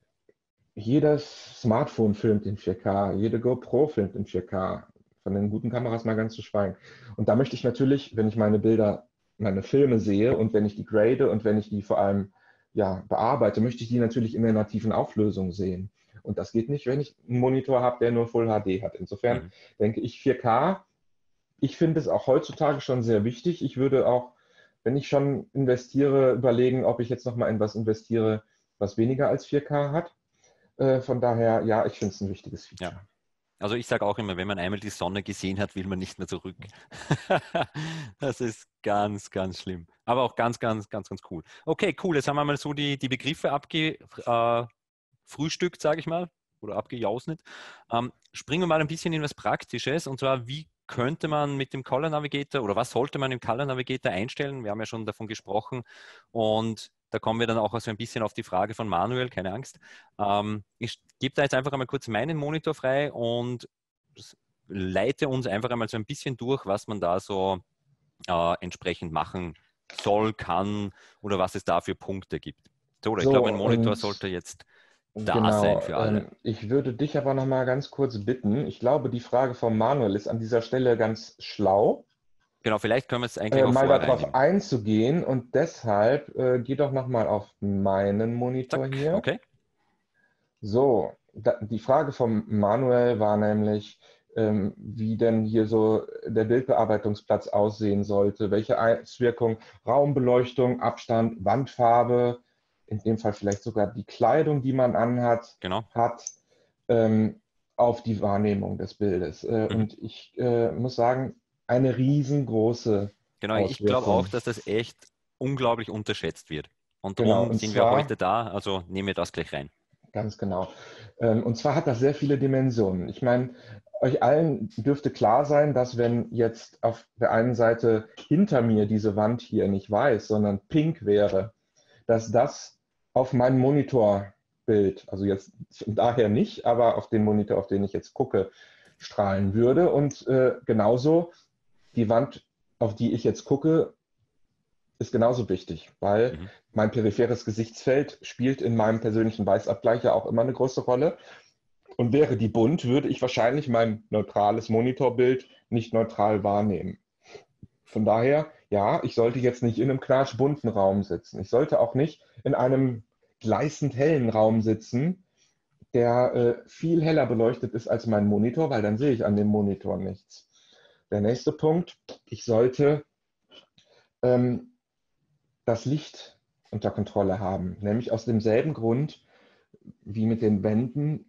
jedes Smartphone filmt in vier K, jede GoPro filmt in vier K, von den guten Kameras mal ganz zu schweigen. Und da möchte ich natürlich, wenn ich meine Bilder, meine Filme sehe und wenn ich die grade und wenn ich die vor allem ja, bearbeite, möchte ich die natürlich in der nativen Auflösung sehen. Und das geht nicht, wenn ich einen Monitor habe, der nur Full H D hat. Insofern Mhm. denke ich vier K. Ich finde es auch heutzutage schon sehr wichtig. Ich würde auch, wenn ich schon investiere, überlegen, ob ich jetzt nochmal in was investiere, was weniger als vier K hat. Äh, von daher, ja, ich finde es ein wichtiges Ja. Feature. Also ich sage auch immer, wenn man einmal die Sonne gesehen hat, will man nicht mehr zurück. Das ist ganz, ganz schlimm. Aber auch ganz, ganz, ganz, ganz cool. Okay, cool. Jetzt haben wir mal so die, die Begriffe abgefrühstückt, äh, sage ich mal, oder abgejausnet. Ähm, springen wir mal ein bisschen in was Praktisches. Und zwar, wie könnte man mit dem Color Navigator oder was sollte man im Color Navigator einstellen? Wir haben ja schon davon gesprochen und da kommen wir dann auch so ein bisschen auf die Frage von Manuel, keine Angst. Ähm, ich gebe da jetzt einfach einmal kurz meinen Monitor frei und leite uns einfach einmal so ein bisschen durch, was man da so äh, entsprechend machen soll, kann oder was es da für Punkte gibt. So, ich So, glaube, mein Monitor und sollte jetzt da sein genau, für alle. ähm, ich würde dich aber noch mal ganz kurz bitten. Ich glaube, die Frage von Manuel ist an dieser Stelle ganz schlau, Genau, vielleicht können wir es eigentlich äh, auch mal vorher darauf reinnehmen. einzugehen und deshalb äh, geh doch noch mal auf meinen Monitor Zack, hier. okay. So, da, die Frage von Manuel war nämlich, ähm, wie denn hier so der Bildbearbeitungsplatz aussehen sollte, welche Auswirkungen Raumbeleuchtung, Abstand, Wandfarbe, in dem Fall vielleicht sogar die Kleidung, die man anhat, Genau. hat, ähm, auf die Wahrnehmung des Bildes. Äh, Mhm. und ich äh, muss sagen, eine riesengroße Genau, ich glaube Auswirkung. auch, dass das echt unglaublich unterschätzt wird. Und Genau, darum und sind wir heute zwar da, also nehmen wir das gleich rein. ganz genau. Ähm, Und zwar hat das sehr viele Dimensionen. Ich meine, euch allen dürfte klar sein, dass wenn jetzt auf der einen Seite hinter mir diese Wand hier nicht weiß, sondern pink wäre, dass das auf mein Monitorbild, also jetzt daher nicht, aber auf den Monitor, auf den ich jetzt gucke, strahlen würde. Und äh, genauso die Wand, auf die ich jetzt gucke, ist genauso wichtig, weil Mhm. mein peripheres Gesichtsfeld spielt in meinem persönlichen Weißabgleich ja auch immer eine große Rolle. Und wäre die bunt, würde ich wahrscheinlich mein neutrales Monitorbild nicht neutral wahrnehmen. Von daher, ja, ich sollte jetzt nicht in einem knatschbunten Raum sitzen. Ich sollte auch nicht in einem gleißend hellen Raum sitzen, der äh, viel heller beleuchtet ist als mein Monitor, weil dann sehe ich an dem Monitor nichts. Der nächste Punkt, ich sollte ähm, das Licht unter Kontrolle haben, nämlich aus demselben Grund wie mit den Wänden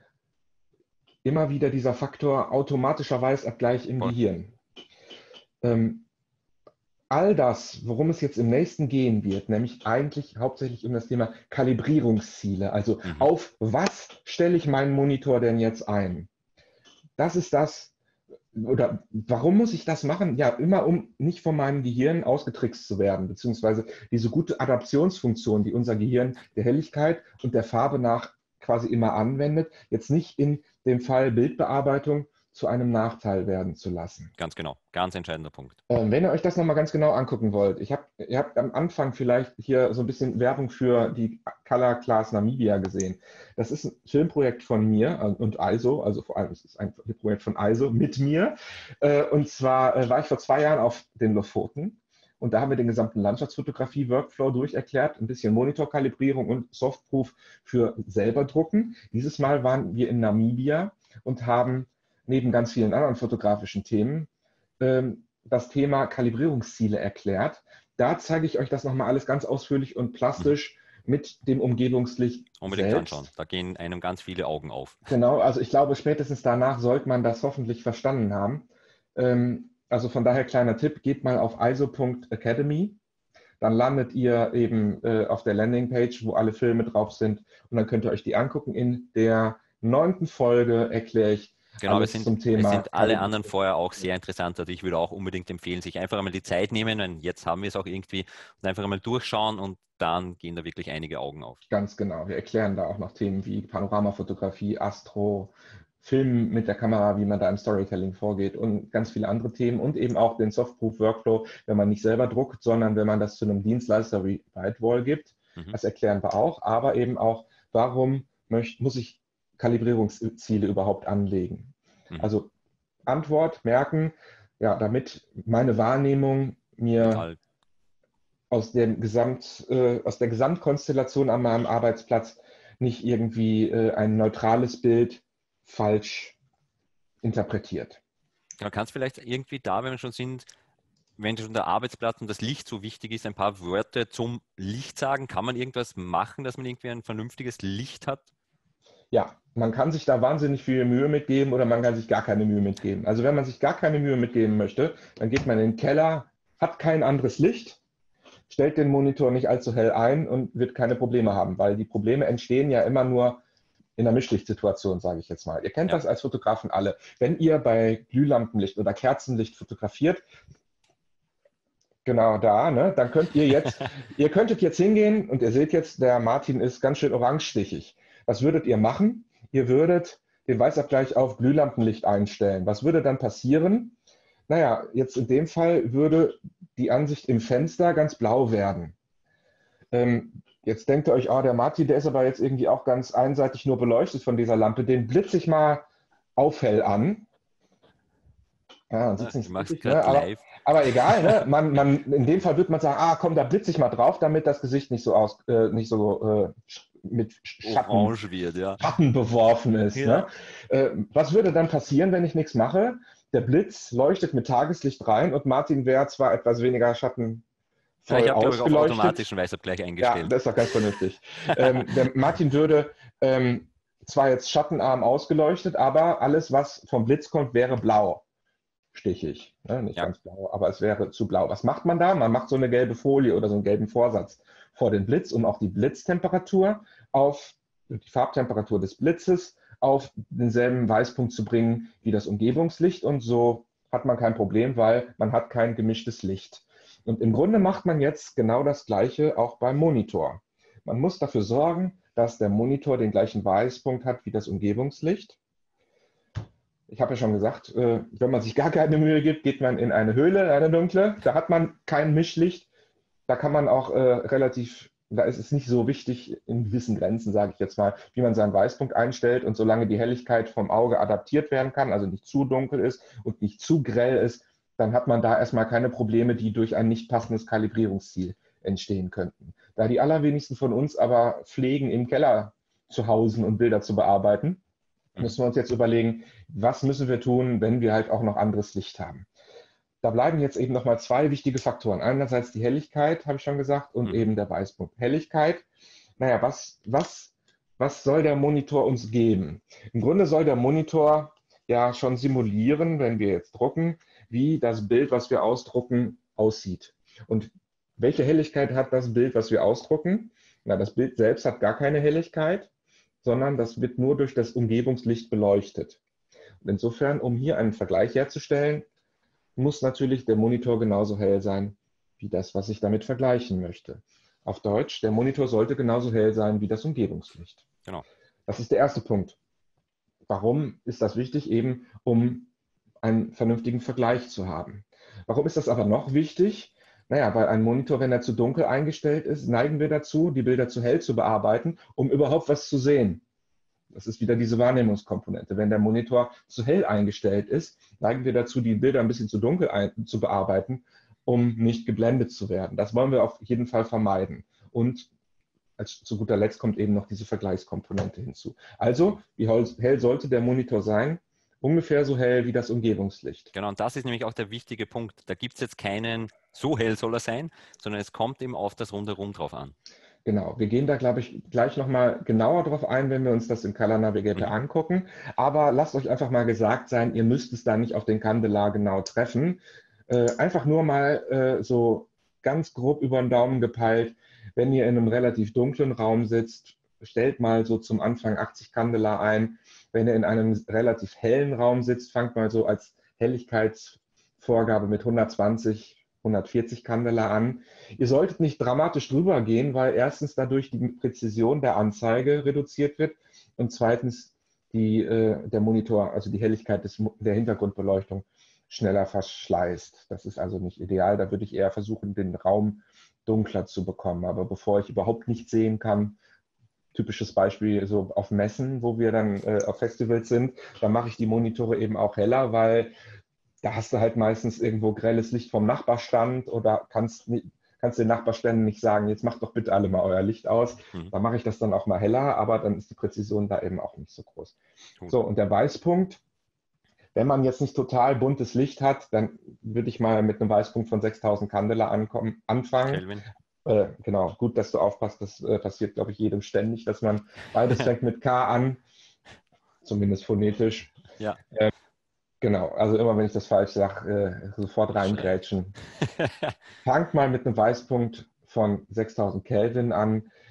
immer wieder dieser Faktor automatischer Weißabgleich im Voll. Gehirn. Ähm, all das, worum es jetzt im nächsten gehen wird, nämlich eigentlich hauptsächlich um das Thema Kalibrierungsziele, also Mhm. auf was stelle ich meinen Monitor denn jetzt ein? Das ist das, oder warum muss ich das machen? Ja, immer um nicht von meinem Gehirn ausgetrickst zu werden, beziehungsweise diese gute Adaptionsfunktion, die unser Gehirn der Helligkeit und der Farbe nach quasi immer anwendet, jetzt nicht in dem Fall Bildbearbeitung zu einem Nachteil werden zu lassen. Ganz genau. Ganz entscheidender Punkt. Ähm, wenn ihr euch das nochmal ganz genau angucken wollt, ich hab, ihr habt am Anfang vielleicht hier so ein bisschen Werbung für die Color Class Namibia gesehen. Das ist ein Filmprojekt von mir und I S O, also vor allem es ist ein Projekt von I S O mit mir. Äh, und zwar äh, war ich vor zwei Jahren auf den Lofoten und da haben wir den gesamten Landschaftsfotografie-Workflow durcherklärt, ein bisschen Monitorkalibrierung und Softproof für selber drucken. Dieses Mal waren wir in Namibia und haben neben ganz vielen anderen fotografischen Themen ähm, das Thema Kalibrierungsziele erklärt. Da zeige ich euch das nochmal alles ganz ausführlich und Mhm. plastisch mit dem Umgebungslicht Unbedingt anschauen. selbst. Da gehen einem ganz viele Augen auf. Genau, also ich glaube, spätestens danach sollte man das hoffentlich verstanden haben. Ähm, also von daher kleiner Tipp, geht mal auf I S O Punkt Academy. Dann landet ihr eben äh, auf der Landingpage, wo alle Filme drauf sind und dann könnt ihr euch die angucken. In der neunten Folge erkläre ich Genau, es alles sind, zum es Thema sind alle Kalibrierung. anderen vorher auch sehr interessant. Also ich würde auch unbedingt empfehlen, sich einfach einmal die Zeit nehmen, denn jetzt haben wir es auch irgendwie, und einfach einmal durchschauen und dann gehen da wirklich einige Augen auf. Ganz genau. Wir erklären da auch noch Themen wie Panoramafotografie, Astro, Filmen mit der Kamera, wie man da im Storytelling vorgeht und ganz viele andere Themen und eben auch den Softproof-Workflow, wenn man nicht selber druckt, sondern wenn man das zu einem Dienstleister wie Whitewall gibt. Mhm. Das erklären wir auch, aber eben auch, warum möcht, muss ich Kalibrierungsziele überhaupt anlegen? Mhm. Also Antwort, merken, ja, damit meine Wahrnehmung Mit mir all, aus dem Gesamt, äh, aus der Gesamtkonstellation an meinem Arbeitsplatz nicht irgendwie äh, ein neutrales Bild falsch interpretiert. genau, kannst vielleicht irgendwie da, wenn wir schon sind, wenn schon der Arbeitsplatz und das Licht so wichtig ist, ein paar Worte zum Licht sagen. Kann man irgendwas machen, dass man irgendwie ein vernünftiges Licht hat? Ja, man kann sich da wahnsinnig viel Mühe mitgeben oder man kann sich gar keine Mühe mitgeben. Also wenn man sich gar keine Mühe mitgeben möchte, dann geht man in den Keller, hat kein anderes Licht, stellt den Monitor nicht allzu hell ein und wird keine Probleme haben, weil die Probleme entstehen ja immer nur in einer Mischlichtsituation, sage ich jetzt mal. Ihr kennt Ja. das als Fotografen alle. Wenn ihr bei Glühlampenlicht oder Kerzenlicht fotografiert, genau da, ne, dann könnt ihr jetzt, ihr könntet jetzt hingehen und ihr seht jetzt, der Martin ist ganz schön orangestichig. Was würdet ihr machen? Ihr würdet den Weißabgleich auf Glühlampenlicht einstellen. Was würde dann passieren? Naja, jetzt in dem Fall würde die Ansicht im Fenster ganz blau werden. Ähm, jetzt denkt ihr euch, oh, der Martin, der ist aber jetzt irgendwie auch ganz einseitig nur beleuchtet von dieser Lampe. Den blitze ich mal auf hell an. Ja, dann sieht's nicht Du machst richtig, gerade ne? aber, live. aber egal, ne? man, man, in dem Fall würde man sagen, ah komm, da blitze ich mal drauf, damit das Gesicht nicht so, aus, äh, nicht so äh, mit Schatten, Orange wird, ja. Schatten beworfen ist. Ja. Ne? Äh, was würde dann passieren, wenn ich nichts mache? Der Blitz leuchtet mit Tageslicht rein und Martin wäre zwar etwas weniger schattenvoll Ja, ich habe, glaube ich, auf ausgeleuchtet. automatischen Weißabgleich Ja, eingestellt. das ist doch ganz vernünftig. ähm, der Martin würde ähm, zwar jetzt schattenarm ausgeleuchtet, aber alles, was vom Blitz kommt, wäre blau. Stichig. Ne? Nicht Ja. ganz blau, aber es wäre zu blau. Was macht man da? Man macht so eine gelbe Folie oder so einen gelben Vorsatz vor den Blitz, um auch die Blitztemperatur auf die Farbtemperatur des Blitzes auf denselben Weißpunkt zu bringen wie das Umgebungslicht. Und so hat man kein Problem, weil man hat kein gemischtes Licht. Und im Grunde macht man jetzt genau das Gleiche auch beim Monitor. Man muss dafür sorgen, dass der Monitor den gleichen Weißpunkt hat wie das Umgebungslicht. Ich habe ja schon gesagt, wenn man sich gar keine Mühe gibt, geht man in eine Höhle, eine dunkle. Da hat man kein Mischlicht. Da kann man auch äh, relativ, da ist es nicht so wichtig, in gewissen Grenzen, sage ich jetzt mal, wie man seinen Weißpunkt einstellt. Und solange die Helligkeit vom Auge adaptiert werden kann, also nicht zu dunkel ist und nicht zu grell ist, dann hat man da erstmal keine Probleme, die durch ein nicht passendes Kalibrierungsziel entstehen könnten. Da die allerwenigsten von uns aber pflegen, im Keller zu hausen und Bilder zu bearbeiten, müssen wir uns jetzt überlegen, was müssen wir tun, wenn wir halt auch noch anderes Licht haben. Da bleiben jetzt eben nochmal zwei wichtige Faktoren. Einerseits die Helligkeit, habe ich schon gesagt, und Mhm. eben der Weißpunkt. Helligkeit, naja, was, was, was soll der Monitor uns geben? Im Grunde soll der Monitor ja schon simulieren, wenn wir jetzt drucken, wie das Bild, was wir ausdrucken, aussieht. Und welche Helligkeit hat das Bild, was wir ausdrucken? Na, das Bild selbst hat gar keine Helligkeit, sondern das wird nur durch das Umgebungslicht beleuchtet. Und insofern, um hier einen Vergleich herzustellen, muss natürlich der Monitor genauso hell sein wie das, was ich damit vergleichen möchte. Auf Deutsch, der Monitor sollte genauso hell sein wie das Umgebungslicht. Genau. Das ist der erste Punkt. Warum ist das wichtig? Eben, um einen vernünftigen Vergleich zu haben. Warum ist das aber noch wichtig? Naja, weil ein Monitor, wenn er zu dunkel eingestellt ist, neigen wir dazu, die Bilder zu hell zu bearbeiten, um überhaupt was zu sehen. Das ist wieder diese Wahrnehmungskomponente. Wenn der Monitor zu hell eingestellt ist, neigen wir dazu, die Bilder ein bisschen zu dunkel ein, zu bearbeiten, um nicht geblendet zu werden. Das wollen wir auf jeden Fall vermeiden. Und als zu guter Letzt kommt eben noch diese Vergleichskomponente hinzu. Also, wie hell sollte der Monitor sein? Ungefähr so hell wie das Umgebungslicht. Genau, und das ist nämlich auch der wichtige Punkt. Da gibt es jetzt keinen, so hell soll er sein, sondern es kommt eben auf das Rundherum drauf an. Genau, wir gehen da, glaube ich, gleich nochmal genauer drauf ein, wenn wir uns das im Color Navigator mhm. angucken. Aber lasst euch einfach mal gesagt sein, ihr müsst es da nicht auf den Kandelar genau treffen. Äh, einfach nur mal äh, so ganz grob über den Daumen gepeilt, wenn ihr in einem relativ dunklen Raum sitzt, stellt mal so zum Anfang achtzig Kandelar ein. Wenn ihr in einem relativ hellen Raum sitzt, fangt mal so als Helligkeitsvorgabe mit hundertzwanzig, hundertvierzig Kandelar an. Ihr solltet nicht dramatisch drüber gehen, weil erstens dadurch die Präzision der Anzeige reduziert wird und zweitens die, äh, der Monitor, also die Helligkeit des, der Hintergrundbeleuchtung schneller verschleißt. Das ist also nicht ideal. Da würde ich eher versuchen, den Raum dunkler zu bekommen. Aber bevor ich überhaupt nichts sehen kann, typisches Beispiel so auf Messen, wo wir dann äh, auf Festivals sind, da mache ich die Monitore eben auch heller, weil da hast du halt meistens irgendwo grelles Licht vom Nachbarstand oder kannst, kannst den Nachbarständen nicht sagen, jetzt macht doch bitte alle mal euer Licht aus. Mhm. Da mache ich das dann auch mal heller, aber dann ist die Präzision da eben auch nicht so groß. Gut. So, und der Weißpunkt, wenn man jetzt nicht total buntes Licht hat, dann würde ich mal mit einem Weißpunkt von sechstausend Candela ankommen, anfangen. Kelvin. Äh, genau, gut, dass du aufpasst, das äh, passiert, glaube ich, jedem ständig, dass man beides fängt mit K an, zumindest phonetisch. Ja. Äh, genau, also immer wenn ich das falsch sage, äh, sofort reingrätschen. Fangt mal mit einem Weißpunkt von sechstausend Kelvin an.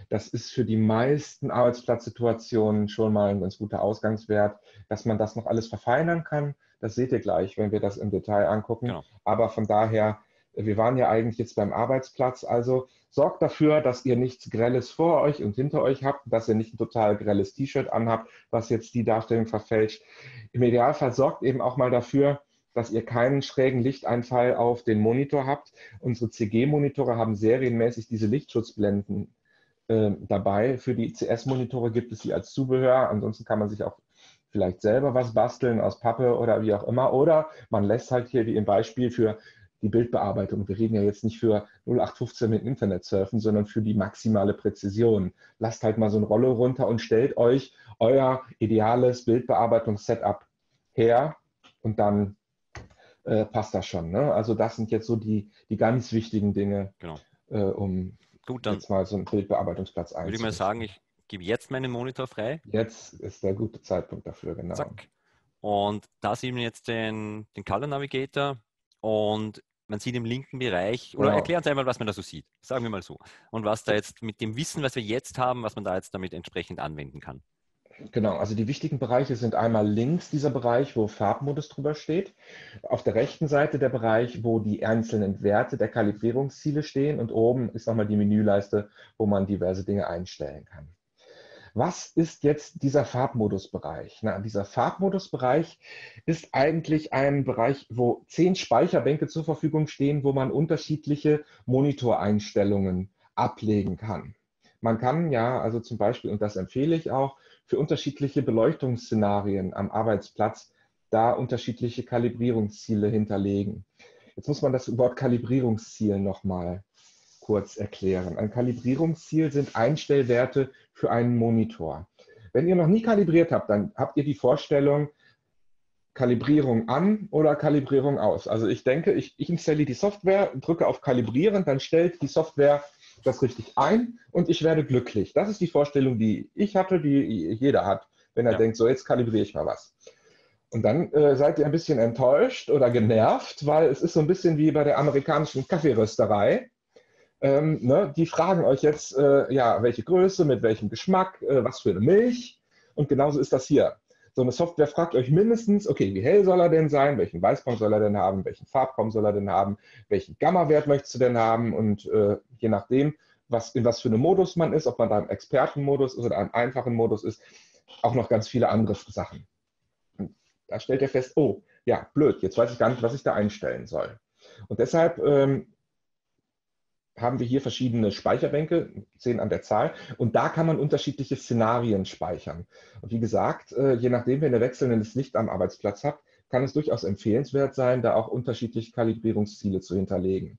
Das ist für die meisten Arbeitsplatzsituationen schon mal ein ganz guter Ausgangswert. Dass man das noch alles verfeinern kann, das seht ihr gleich, wenn wir das im Detail angucken. Genau. Aber von daher, wir waren ja eigentlich jetzt beim Arbeitsplatz, also sorgt dafür, dass ihr nichts Grelles vor euch und hinter euch habt, dass ihr nicht ein total grelles T-Shirt anhabt, was jetzt die Darstellung verfälscht. Im Idealfall sorgt eben auch mal dafür, dass ihr keinen schrägen Lichteinfall auf den Monitor habt. Unsere C G-Monitore haben serienmäßig diese Lichtschutzblenden äh, dabei. Für die C S-Monitore gibt es sie als Zubehör. Ansonsten kann man sich auch vielleicht selber was basteln aus Pappe oder wie auch immer. Oder man lässt halt hier, wie im Beispiel, für die Bildbearbeitung. Wir reden ja jetzt nicht für null acht fünfzehn mit Internet surfen, sondern für die maximale Präzision. Lasst halt mal so ein Rollo runter und stellt euch euer ideales Bildbearbeitungs-Setup her und dann äh, passt das schon. Ne? Also das sind jetzt so die, die ganz wichtigen Dinge, Genau. äh, um Gut, dann jetzt mal so einen Bildbearbeitungsplatz einzurichten. würde ich mal sagen, ich gebe jetzt meinen Monitor frei. Jetzt ist der gute Zeitpunkt dafür, genau. Zack. Und da sieht man jetzt den, den Color Navigator und man sieht im linken Bereich, oder Genau. erklären Sie einmal, was man da so sieht, sagen wir mal so. Und was da jetzt mit dem Wissen, was wir jetzt haben, was man da jetzt damit entsprechend anwenden kann. Genau, also die wichtigen Bereiche sind einmal links dieser Bereich, wo Farbmodus drüber steht. Auf der rechten Seite der Bereich, wo die einzelnen Werte der Kalibrierungsziele stehen. Und oben ist nochmal die Menüleiste, wo man diverse Dinge einstellen kann. Was ist jetzt dieser Farbmodusbereich? Na, dieser Farbmodusbereich ist eigentlich ein Bereich, wo zehn Speicherbänke zur Verfügung stehen, wo man unterschiedliche Monitoreinstellungen ablegen kann. Man kann ja, also zum Beispiel, und das empfehle ich auch, für unterschiedliche Beleuchtungsszenarien am Arbeitsplatz da unterschiedliche Kalibrierungsziele hinterlegen. Jetzt muss man das Wort Kalibrierungsziel nochmal kurz erklären. Ein Kalibrierungsziel sind Einstellwerte für einen Monitor. Wenn ihr noch nie kalibriert habt, dann habt ihr die Vorstellung, Kalibrierung an oder Kalibrierung aus. Also ich denke, ich, ich installiere die Software, drücke auf Kalibrieren, dann stellt die Software das richtig ein und ich werde glücklich. Das ist die Vorstellung, die ich hatte, die jeder hat, wenn er ja. denkt, so jetzt kalibriere ich mal was. Und dann äh, seid ihr ein bisschen enttäuscht oder genervt, weil es ist so ein bisschen wie bei der amerikanischen Kaffeerösterei. Ähm, ne, die fragen euch jetzt, äh, ja, welche Größe, mit welchem Geschmack, äh, was für eine Milch. Und genauso ist das hier. So eine Software fragt euch mindestens, okay, wie hell soll er denn sein, welchen Weißpunkt soll er denn haben, welchen Farbraum soll er denn haben, welchen Gamma-Wert möchtest du denn haben und äh, je nachdem, was, in was für einem Modus man ist, ob man da im Expertenmodus oder einem einfachen Modus ist, auch noch ganz viele andere Sachen. Und da stellt ihr fest, oh, ja, blöd, jetzt weiß ich gar nicht, was ich da einstellen soll. Und deshalb ähm, haben wir hier verschiedene Speicherbänke, zehn an der Zahl, und da kann man unterschiedliche Szenarien speichern. Und wie gesagt, je nachdem, wenn ihr wechselndes Licht am Arbeitsplatz habt, kann es durchaus empfehlenswert sein, da auch unterschiedliche Kalibrierungsziele zu hinterlegen.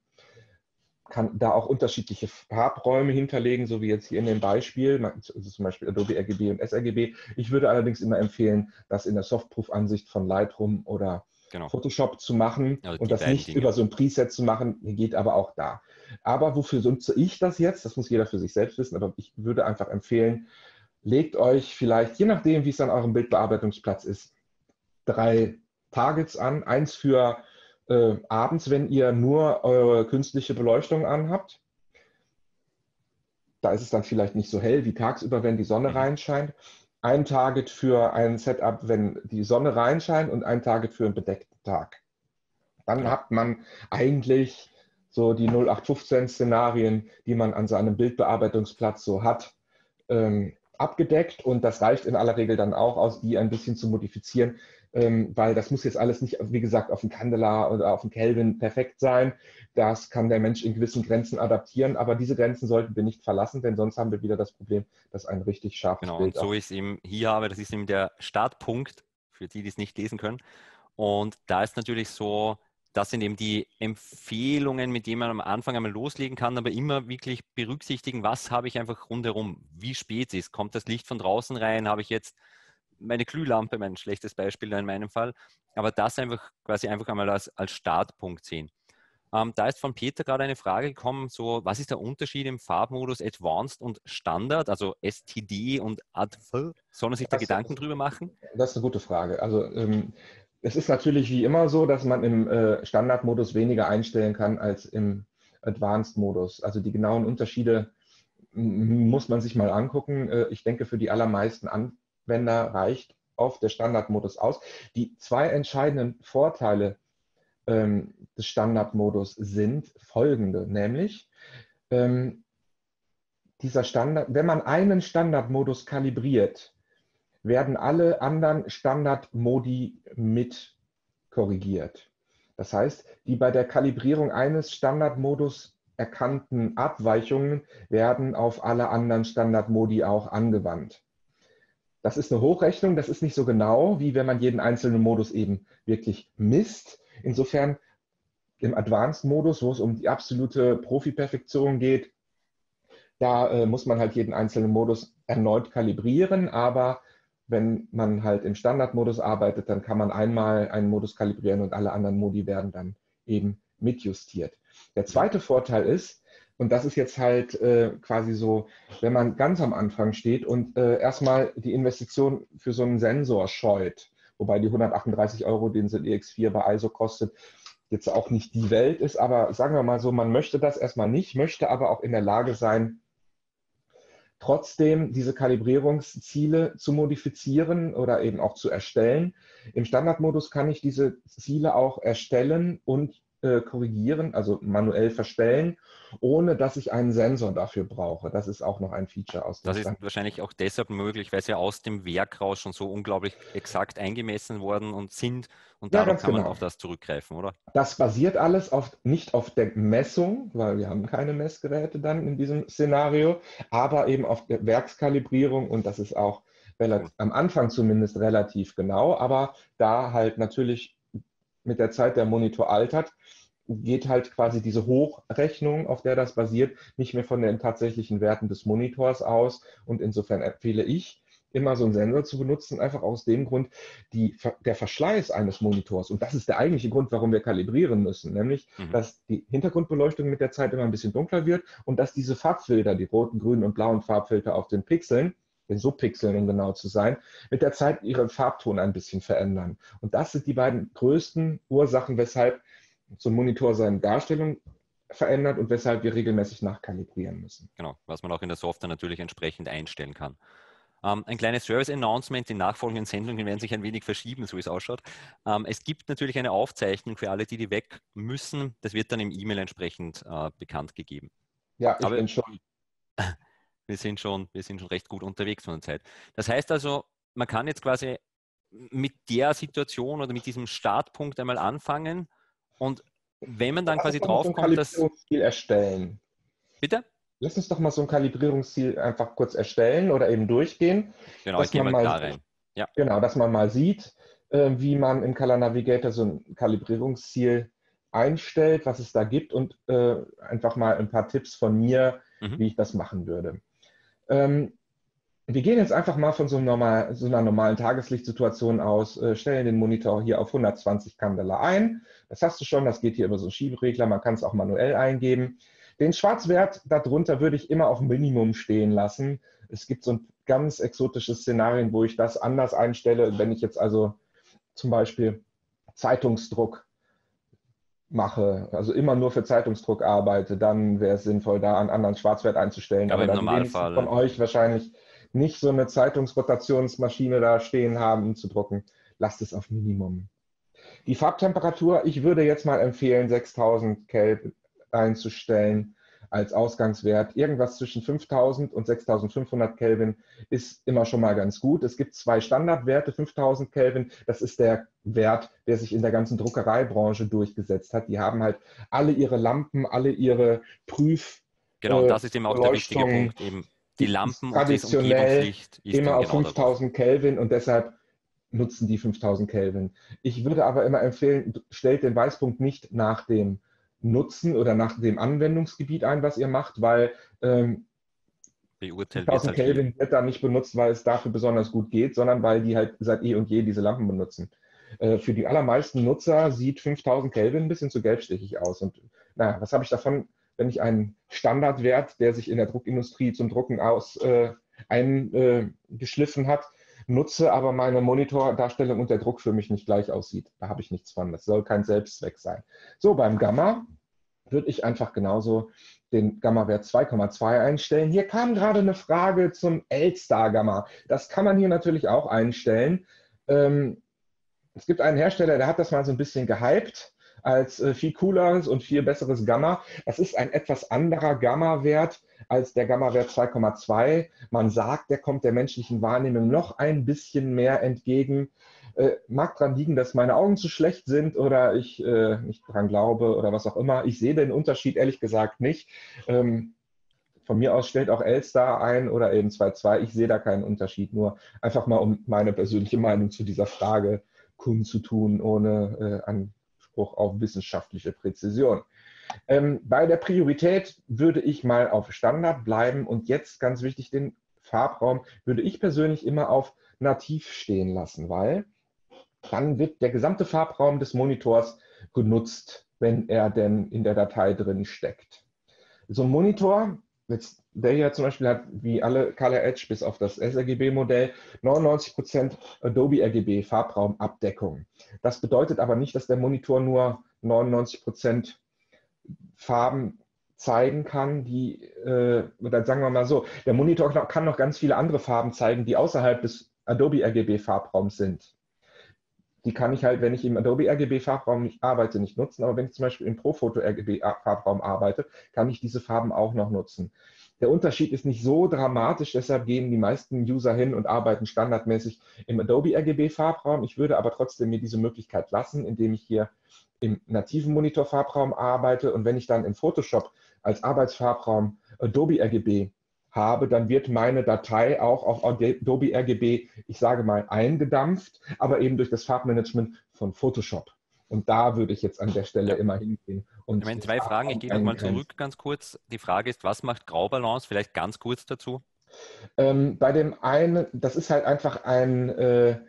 Kann da auch unterschiedliche Farbräume hinterlegen, so wie jetzt hier in dem Beispiel, also zum Beispiel Adobe R G B und sRGB. Ich würde allerdings immer empfehlen, das in der Softproof-Ansicht von Lightroom oder Genau. Photoshop zu machen also und das nicht Dinge. über so ein Preset zu machen, geht aber auch da. Aber wofür nutze ich das jetzt? Das muss jeder für sich selbst wissen, aber ich würde einfach empfehlen, legt euch vielleicht, je nachdem, wie es an eurem Bildbearbeitungsplatz ist, drei Targets an. Eins für äh, abends, wenn ihr nur eure künstliche Beleuchtung anhabt. Da ist es dann vielleicht nicht so hell wie tagsüber, wenn die Sonne reinscheint. Ein Target für ein Setup, wenn die Sonne reinscheint und ein Target für einen bedeckten Tag. Dann ja. hat man eigentlich so die null acht fünfzehn Szenarien, die man an seinem Bildbearbeitungsplatz so hat, ähm, abgedeckt. Und das reicht in aller Regel dann auch aus, die ein bisschen zu modifizieren, ähm, weil das muss jetzt alles nicht, wie gesagt, auf dem Candela oder auf dem Kelvin perfekt sein. Das kann der Mensch in gewissen Grenzen adaptieren, aber diese Grenzen sollten wir nicht verlassen, denn sonst haben wir wieder das Problem, dass ein richtig scharfes genau, Bild und so ist eben hier habe, das ist eben der Startpunkt für die, die es nicht lesen können. Und da ist natürlich so, das sind eben die Empfehlungen, mit denen man am Anfang einmal loslegen kann, aber immer wirklich berücksichtigen, was habe ich einfach rundherum, wie spät es ist, kommt das Licht von draußen rein, habe ich jetzt meine Glühlampe, mein schlechtes Beispiel in meinem Fall, aber das einfach quasi einfach einmal als, als Startpunkt sehen. Ähm, da ist von Peter gerade eine Frage gekommen, so was ist der Unterschied im Farbmodus Advanced und Standard, also S T D und A D V? Sollen sich da das, Gedanken drüber machen? Das ist eine gute Frage. Also ähm, es ist natürlich wie immer so, dass man im äh, Standardmodus weniger einstellen kann als im Advanced-Modus. Also die genauen Unterschiede muss man sich mal angucken. Ich denke, für die allermeisten Anwender reicht oft der Standardmodus aus. Die zwei entscheidenden Vorteile ähm, des Standardmodus sind folgende, nämlich ähm, dieser Standard, wenn man einen Standardmodus kalibriert, werden alle anderen Standardmodi mit korrigiert. Das heißt, die bei der Kalibrierung eines Standardmodus erkannten Abweichungen werden auf alle anderen Standardmodi auch angewandt. Das ist eine Hochrechnung, das ist nicht so genau, wie wenn man jeden einzelnen Modus eben wirklich misst. Insofern im Advanced-Modus, wo es um die absolute Profi-Perfektion geht, da äh, muss man halt jeden einzelnen Modus erneut kalibrieren, aber wenn man halt im Standardmodus arbeitet, dann kann man einmal einen Modus kalibrieren und alle anderen Modi werden dann eben mitjustiert. Der zweite Vorteil ist, und das ist jetzt halt äh, quasi so, wenn man ganz am Anfang steht und äh, erstmal die Investition für so einen Sensor scheut, wobei die hundertachtunddreißig Euro, den so ein E X vier bei I S O kostet, jetzt auch nicht die Welt ist, aber sagen wir mal so, man möchte das erstmal nicht, möchte aber auch in der Lage sein, trotzdem diese Kalibrierungsziele zu modifizieren oder eben auch zu erstellen. Im Standardmodus kann ich diese Ziele auch erstellen und äh, korrigieren, also manuell verstellen, ohne dass ich einen Sensor dafür brauche. Das ist auch noch ein Feature aus dem Das ist Standard. wahrscheinlich auch deshalb möglich, weil sie aus dem Werk raus schon so unglaublich exakt eingemessen worden und sind und Ja, dadurch ganz kann man genau. auf das zurückgreifen, oder? Das basiert alles auf, nicht auf der Messung, weil wir haben keine Messgeräte dann in diesem Szenario, aber eben auf der Werkskalibrierung und das ist auch relativ, Cool. am Anfang zumindest relativ genau, aber da halt natürlich mit der Zeit der Monitor altert, geht halt quasi diese Hochrechnung, auf der das basiert, nicht mehr von den tatsächlichen Werten des Monitors aus und insofern empfehle ich, immer so einen Sensor zu benutzen, einfach aus dem Grund, die, der Verschleiß eines Monitors, und das ist der eigentliche Grund, warum wir kalibrieren müssen, nämlich, Mhm. dass die Hintergrundbeleuchtung mit der Zeit immer ein bisschen dunkler wird und dass diese Farbfilter, die roten, grünen und blauen Farbfilter auf den Pixeln, den Subpixeln, um genau zu sein, mit der Zeit ihren Farbton ein bisschen verändern. Und das sind die beiden größten Ursachen, weshalb so ein Monitor seine Darstellung verändert und weshalb wir regelmäßig nachkalibrieren müssen. Genau, was man auch in der Software natürlich entsprechend einstellen kann. Ähm, ein kleines Service-Announcement, die nachfolgenden Sendungen werden sich ein wenig verschieben, so wie es ausschaut. Ähm, es gibt natürlich eine Aufzeichnung für alle, die die weg müssen. Das wird dann im E-Mail entsprechend äh, bekannt gegeben. Ja, ich Aber bin schon. wir sind schon, wir sind schon recht gut unterwegs von der Zeit. Das heißt also, man kann jetzt quasi mit der Situation oder mit diesem Startpunkt einmal anfangen und wenn man dann Lass uns quasi doch mal so ein draufkommt, dass... Kalibrierungsziel erstellen. Bitte? Lass uns doch mal so ein Kalibrierungsziel einfach kurz erstellen oder eben durchgehen, Genau, ich dass gehe man mal mal, da rein. Ja. genau, dass man mal sieht, äh, wie man im Color Navigator so ein Kalibrierungsziel einstellt, was es da gibt und äh, einfach mal ein paar Tipps von mir, Mhm. wie ich das machen würde. Ähm, wir gehen jetzt einfach mal von so, normal, so einer normalen Tageslichtsituation aus, äh, stellen den Monitor hier auf hundertzwanzig Candela ein. Das hast du schon, das geht hier über so einen Schieberegler, man kann es auch manuell eingeben. Den Schwarzwert darunter würde ich immer auf Minimum stehen lassen. Es gibt so ein ganz exotisches Szenarien, wo ich das anders einstelle. Wenn ich jetzt also zum Beispiel Zeitungsdruck mache, also immer nur für Zeitungsdruck arbeite, dann wäre es sinnvoll, da einen anderen Schwarzwert einzustellen. Aber Aber im da die wenigsten von Normalfall, euch wahrscheinlich nicht so eine Zeitungsrotationsmaschine da stehen haben, um zu drucken, lasst es auf Minimum. Die Farbtemperatur, ich würde jetzt mal empfehlen, sechstausend Kelvin einzustellen als Ausgangswert. Irgendwas zwischen fünftausend und sechstausendfünfhundert Kelvin ist immer schon mal ganz gut. Es gibt zwei Standardwerte, fünftausend Kelvin, das ist der Wert, der sich in der ganzen Druckereibranche durchgesetzt hat. Die haben halt alle ihre Lampen, alle ihre Prüf genau, und äh, das ist eben auch der wichtige Beleuchtung, Punkt, eben die die ist Lampen und das traditionell Umgebungslicht ist immer eben auf genau darauf. fünftausend Kelvin und deshalb nutzen die fünftausend Kelvin. Ich würde aber immer empfehlen, stellt den Weißpunkt nicht nach dem Nutzen oder nach dem Anwendungsgebiet ein, was ihr macht, weil ähm, Beurteilt wird es fünftausend halt je. Kelvin wird da nicht benutzt, weil es dafür besonders gut geht, sondern weil die halt seit eh und je diese Lampen benutzen. Äh, für die allermeisten Nutzer sieht fünftausend Kelvin ein bisschen zu gelbstichig aus. Und naja, was habe ich davon, wenn ich einen Standardwert, der sich in der Druckindustrie zum Drucken aus äh, eingeschliffen äh, hat, nutze, aber meine Monitordarstellung und der Druck für mich nicht gleich aussieht. Da habe ich nichts von. Das soll kein Selbstzweck sein. So, beim Gamma würde ich einfach genauso den Gamma-Wert zwei Komma zwei einstellen. Hier kam gerade eine Frage zum L-Star-Gamma. Das kann man hier natürlich auch einstellen. Ähm, es gibt einen Hersteller, der hat das mal so ein bisschen gehypt als äh, viel cooleres und viel besseres Gamma. Das ist ein etwas anderer Gamma-Wert als der Gamma-Wert zwei Komma zwei. Man sagt, der kommt der menschlichen Wahrnehmung noch ein bisschen mehr entgegen. Äh, mag daran liegen, dass meine Augen zu schlecht sind oder ich äh, nicht dran glaube oder was auch immer. Ich sehe den Unterschied ehrlich gesagt nicht. Ähm, von mir aus stellt auch L-Star ein oder eben zwei Komma zwei. Ich sehe da keinen Unterschied, nur einfach mal, um meine persönliche Meinung zu dieser Frage kundzutun, ohne äh, Anspruch auf wissenschaftliche Präzision. Ähm, bei der Priorität würde ich mal auf Standard bleiben und jetzt ganz wichtig, den Farbraum würde ich persönlich immer auf nativ stehen lassen, weil dann wird der gesamte Farbraum des Monitors genutzt, wenn er denn in der Datei drin steckt. So ein Monitor, jetzt der hier zum Beispiel hat wie alle Color Edge bis auf das sRGB-Modell neunundneunzig Prozent Adobe R G B Farbraumabdeckung. Das bedeutet aber nicht, dass der Monitor nur neunundneunzig Prozent Farben zeigen kann, die, äh, oder sagen wir mal so, der Monitor kann noch ganz viele andere Farben zeigen, die außerhalb des Adobe R G B Farbraums sind. Die kann ich halt, wenn ich im Adobe R G B Farbraum nicht arbeite, nicht nutzen, aber wenn ich zum Beispiel im Profoto R G B Farbraum arbeite, kann ich diese Farben auch noch nutzen. Der Unterschied ist nicht so dramatisch, deshalb gehen die meisten User hin und arbeiten standardmäßig im Adobe R G B Farbraum. Ich würde aber trotzdem mir diese Möglichkeit lassen, indem ich hier im nativen Monitor-Farbraum arbeite und wenn ich dann im Photoshop als Arbeitsfarbraum Adobe R G B habe, dann wird meine Datei auch auf Adobe R G B, ich sage mal, eingedampft, aber eben durch das Farbmanagement von Photoshop. Und da würde ich jetzt an der Stelle Ja. immer hingehen. Und ich meine, zwei Fragen, ich gehe nochmal zurück ganz kurz. Die Frage ist, was macht Graubalance? Vielleicht ganz kurz dazu. Ähm, bei dem einen, das ist halt einfach ein, äh,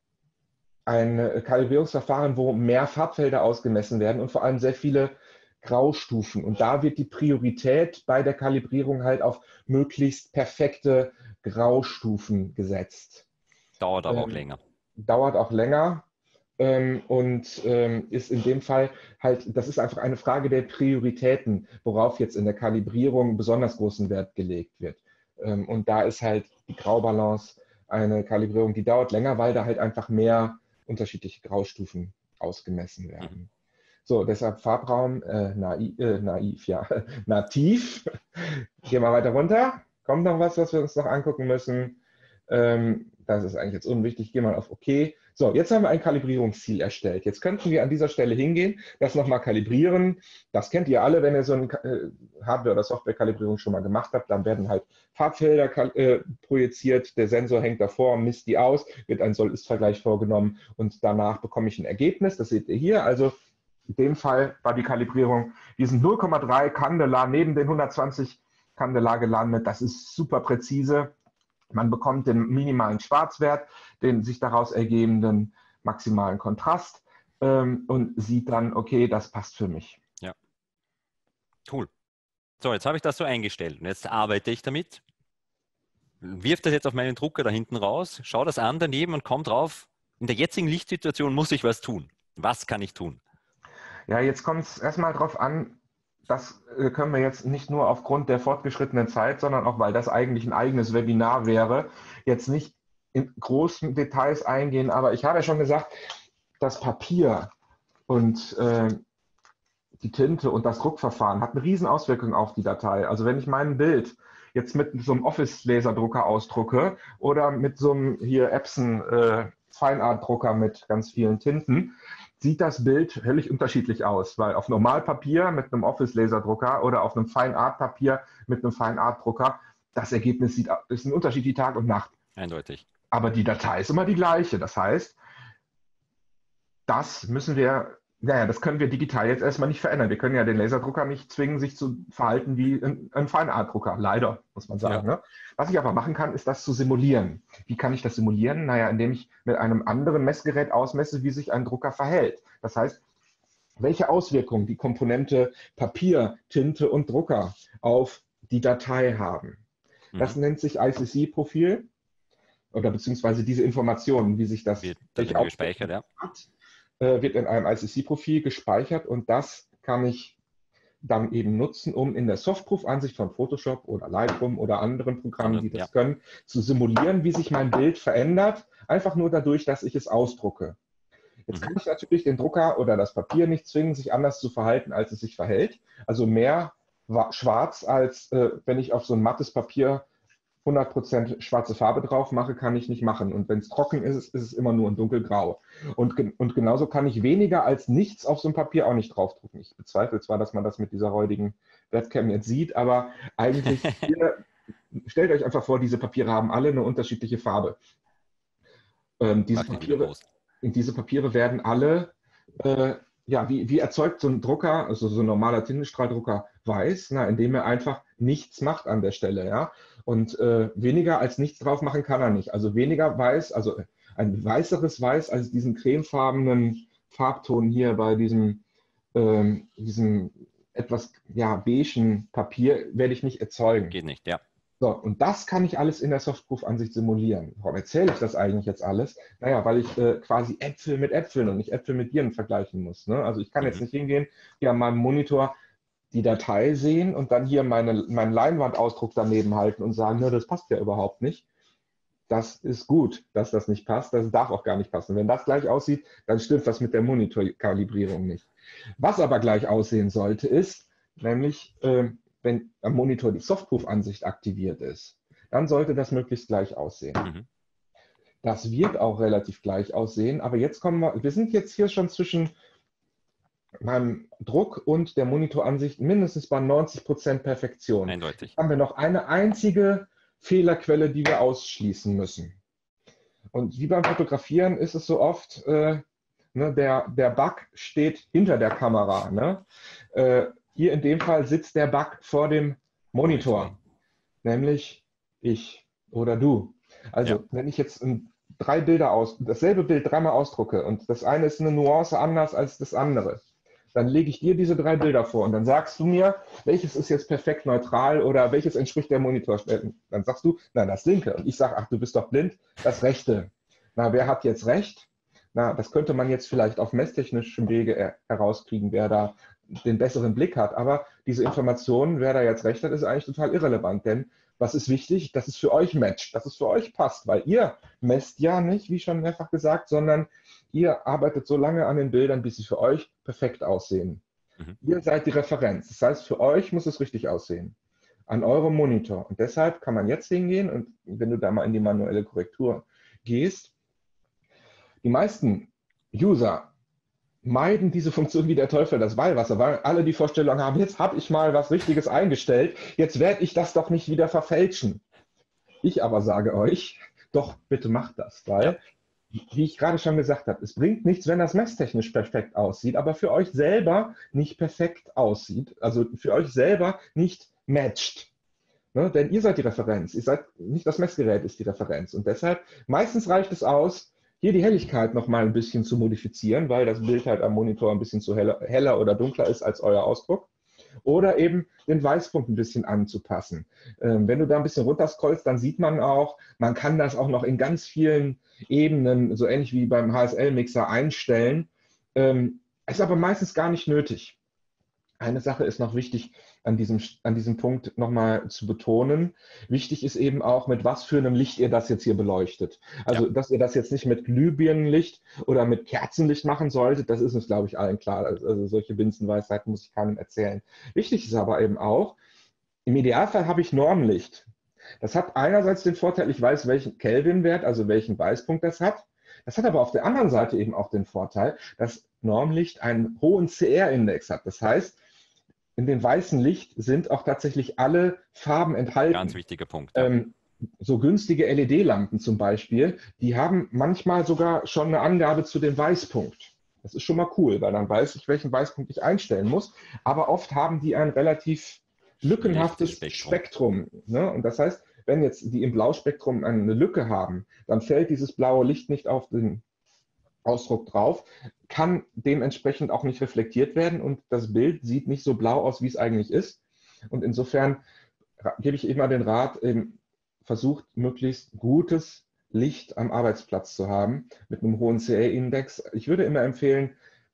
ein Kalibrierungsverfahren, wo mehr Farbfelder ausgemessen werden und vor allem sehr viele Graustufen. Und da wird die Priorität bei der Kalibrierung halt auf möglichst perfekte Graustufen gesetzt. Dauert aber ähm, auch länger. Dauert auch länger ähm, und ähm, ist in dem Fall halt, das ist einfach eine Frage der Prioritäten, worauf jetzt in der Kalibrierung besonders großen Wert gelegt wird. Ähm, und da ist halt die Graubalance eine Kalibrierung, die dauert länger, weil da halt einfach mehr unterschiedliche Graustufen ausgemessen werden. Mhm. So, deshalb Farbraum, äh, naiv, äh, naiv, ja, nativ. Gehen wir weiter runter. Kommt noch was, was wir uns noch angucken müssen? Ähm, das ist eigentlich jetzt unwichtig. Gehen wir auf OK. So, jetzt haben wir ein Kalibrierungsziel erstellt. Jetzt könnten wir an dieser Stelle hingehen, das nochmal kalibrieren. Das kennt ihr alle, wenn ihr so eine äh, Hardware- oder Software-Kalibrierung schon mal gemacht habt. Dann werden halt Farbfelder äh, projiziert. Der Sensor hängt davor, misst die aus, wird ein Soll-Ist-Vergleich vorgenommen und danach bekomme ich ein Ergebnis. Das seht ihr hier. Also in dem Fall war die Kalibrierung, wir sind null Komma drei Candela neben den hundertzwanzig Candela gelandet. Das ist super präzise. Man bekommt den minimalen Schwarzwert, den sich daraus ergebenden maximalen Kontrast ähm, und sieht dann, okay, das passt für mich. Ja, cool. So, jetzt habe ich das so eingestellt und jetzt arbeite ich damit, wirf das jetzt auf meinen Drucker da hinten raus, schaue das an daneben und komme drauf, in der jetzigen Lichtsituation muss ich was tun. Was kann ich tun? Ja, jetzt kommt es erstmal darauf an, das können wir jetzt nicht nur aufgrund der fortgeschrittenen Zeit, sondern auch, weil das eigentlich ein eigenes Webinar wäre, jetzt nicht in großen Details eingehen, aber ich habe ja schon gesagt, das Papier und äh, die Tinte und das Druckverfahren hat eine riesen Auswirkung auf die Datei. Also wenn ich mein Bild jetzt mit so einem Office-Laserdrucker ausdrucke oder mit so einem hier Epson äh, Feinart-Drucker mit ganz vielen Tinten, sieht das Bild völlig unterschiedlich aus, weil auf Normalpapier mit einem Office-Laserdrucker oder auf einem Feinart-Papier mit einem Feinart-Drucker, das Ergebnis sieht, ist ein Unterschied wie Tag und Nacht. Eindeutig. Aber die Datei ist immer die gleiche. Das heißt, das müssen wir, naja, das können wir digital jetzt erstmal nicht verändern. Wir können ja den Laserdrucker nicht zwingen, sich zu verhalten wie ein, ein Feinart-Drucker. Leider, muss man sagen. Ja. Ne? Was ich aber machen kann, ist das zu simulieren. Wie kann ich das simulieren? Naja, indem ich mit einem anderen Messgerät ausmesse, wie sich ein Drucker verhält. Das heißt, welche Auswirkungen die Komponente Papier, Tinte und Drucker auf die Datei haben. Mhm. Das nennt sich I C C-Profil oder beziehungsweise diese Informationen, wie sich das wird gespeichert, ja. hat, wird in einem I C C-Profil gespeichert und das kann ich dann eben nutzen, um in der Softproof-Ansicht von Photoshop oder Lightroom oder anderen Programmen, die das ja. können, zu simulieren, wie sich mein Bild verändert, einfach nur dadurch, dass ich es ausdrucke. Jetzt kann ich natürlich den Drucker oder das Papier nicht zwingen, sich anders zu verhalten, als es sich verhält. Also mehr schwarz, als äh, wenn ich auf so ein mattes Papier hundert Prozent schwarze Farbe drauf mache, kann ich nicht machen. Und wenn es trocken ist, ist es immer nur ein dunkelgrau. Und, und genauso kann ich weniger als nichts auf so ein Papier auch nicht draufdrucken. Ich bezweifle zwar, dass man das mit dieser räudigen Webcam jetzt sieht, aber eigentlich, hier, stellt euch einfach vor, diese Papiere haben alle eine unterschiedliche Farbe. Ähm, diese, Papiere, diese Papiere werden alle, äh, ja, wie, wie erzeugt so ein Drucker, also so ein normaler Tintenstrahldrucker, weiß, na, indem er einfach nichts macht an der Stelle, ja. Und äh, weniger als nichts drauf machen kann er nicht. Also weniger weiß, also ein weißeres Weiß als diesen cremefarbenen Farbton hier bei diesem, ähm, diesem etwas ja, beigen Papier werde ich nicht erzeugen. Geht nicht, ja. So, und das kann ich alles in der Softproof-Ansicht simulieren. Warum erzähle ich das eigentlich jetzt alles? Naja, weil ich äh, quasi Äpfel mit Äpfeln und nicht Äpfel mit Birnen vergleichen muss. Ne? Also ich kann mhm. jetzt nicht hingehen, hier an meinem Monitor die Datei sehen und dann hier meine, meinen Leinwandausdruck daneben halten und sagen, ne, das passt ja überhaupt nicht. Das ist gut, dass das nicht passt. Das darf auch gar nicht passen. Wenn das gleich aussieht, dann stimmt was mit der Monitorkalibrierung nicht. Was aber gleich aussehen sollte, ist, nämlich, äh, wenn am Monitor die Softproof-Ansicht aktiviert ist, dann sollte das möglichst gleich aussehen. Mhm. Das wird auch relativ gleich aussehen, aber jetzt kommen wir, wir sind jetzt hier schon zwischen meinem Druck und der Monitoransicht mindestens bei neunzig Prozent Perfektion. Eindeutig. Haben wir noch eine einzige Fehlerquelle, die wir ausschließen müssen. Und wie beim Fotografieren ist es so oft, äh, ne, der, der Bug steht hinter der Kamera. Ne? Äh, hier in dem Fall sitzt der Bug vor dem Monitor, Monitor. Nämlich ich oder du. Also ja. Wenn ich jetzt ein, drei Bilder aus, dasselbe Bild dreimal ausdrucke und das eine ist eine Nuance anders als das andere, dann lege ich dir diese drei Bilder vor und dann sagst du mir, welches ist jetzt perfekt neutral oder welches entspricht der Monitorstelle. Dann sagst du, nein, das linke. Und ich sage, ach, du bist doch blind, das rechte. Na, wer hat jetzt recht? Na, das könnte man jetzt vielleicht auf messtechnischem Wege herauskriegen, wer da den besseren Blick hat. Aber diese Information, wer da jetzt recht hat, ist eigentlich total irrelevant. Denn was ist wichtig? Dass es für euch matcht, dass es für euch passt. Weil ihr messt ja nicht, wie schon mehrfach gesagt, sondern ihr arbeitet so lange an den Bildern, bis sie für euch perfekt aussehen. Mhm. Ihr seid die Referenz. Das heißt, für euch muss es richtig aussehen. An eurem Monitor. Und deshalb kann man jetzt hingehen und wenn du da mal in die manuelle Korrektur gehst, die meisten User meiden diese Funktion wie der Teufel das Weihwasser, weil alle die Vorstellung haben, jetzt habe ich mal was Richtiges eingestellt, jetzt werde ich das doch nicht wieder verfälschen. Ich aber sage euch, doch, bitte macht das, weil, ja. wie ich gerade schon gesagt habe, es bringt nichts, wenn das messtechnisch perfekt aussieht, aber für euch selber nicht perfekt aussieht, also für euch selber nicht matcht. Ne? Denn ihr seid die Referenz, ihr seid, nicht das Messgerät ist die Referenz und deshalb, meistens reicht es aus, hier die Helligkeit noch mal ein bisschen zu modifizieren, weil das Bild halt am Monitor ein bisschen zu heller, heller oder dunkler ist als euer Ausdruck. Oder eben den Weißpunkt ein bisschen anzupassen. Ähm, wenn du da ein bisschen runterscrollst, dann sieht man auch, man kann das auch noch in ganz vielen Ebenen, so ähnlich wie beim H S L-Mixer, einstellen. Ähm, ist aber meistens gar nicht nötig. Eine Sache ist noch wichtig an diesem, an diesem Punkt nochmal zu betonen. Wichtig ist eben auch, mit was für einem Licht ihr das jetzt hier beleuchtet. Also, ja. Dass ihr das jetzt nicht mit Glühbirnenlicht oder mit Kerzenlicht machen solltet, das ist uns, glaube ich, allen klar. Also solche Binsenweisheiten muss ich keinem erzählen. Wichtig ist aber eben auch, im Idealfall habe ich Normlicht. Das hat einerseits den Vorteil, ich weiß, welchen Kelvinwert, also welchen Weißpunkt das hat. Das hat aber auf der anderen Seite eben auch den Vorteil, dass Normlicht einen hohen C R-Index hat. Das heißt, in dem weißen Licht sind auch tatsächlich alle Farben enthalten. Ganz wichtiger Punkt. Ja. Ähm, so günstige L E D-Lampen zum Beispiel, die haben manchmal sogar schon eine Angabe zu dem Weißpunkt. Das ist schon mal cool, weil dann weiß ich, welchen Weißpunkt ich einstellen muss. Aber oft haben die ein relativ lückenhaftes Spektrum. Spektrum ne? Und das heißt, wenn jetzt die im Blauspektrum eine Lücke haben, dann fällt dieses blaue Licht nicht auf den Ausdruck drauf, kann dementsprechend auch nicht reflektiert werden und das Bild sieht nicht so blau aus, wie es eigentlich ist. Und insofern gebe ich immer den Rat, eben versucht möglichst gutes Licht am Arbeitsplatz zu haben mit einem hohen C R-Index. Ich würde immer empfehlen,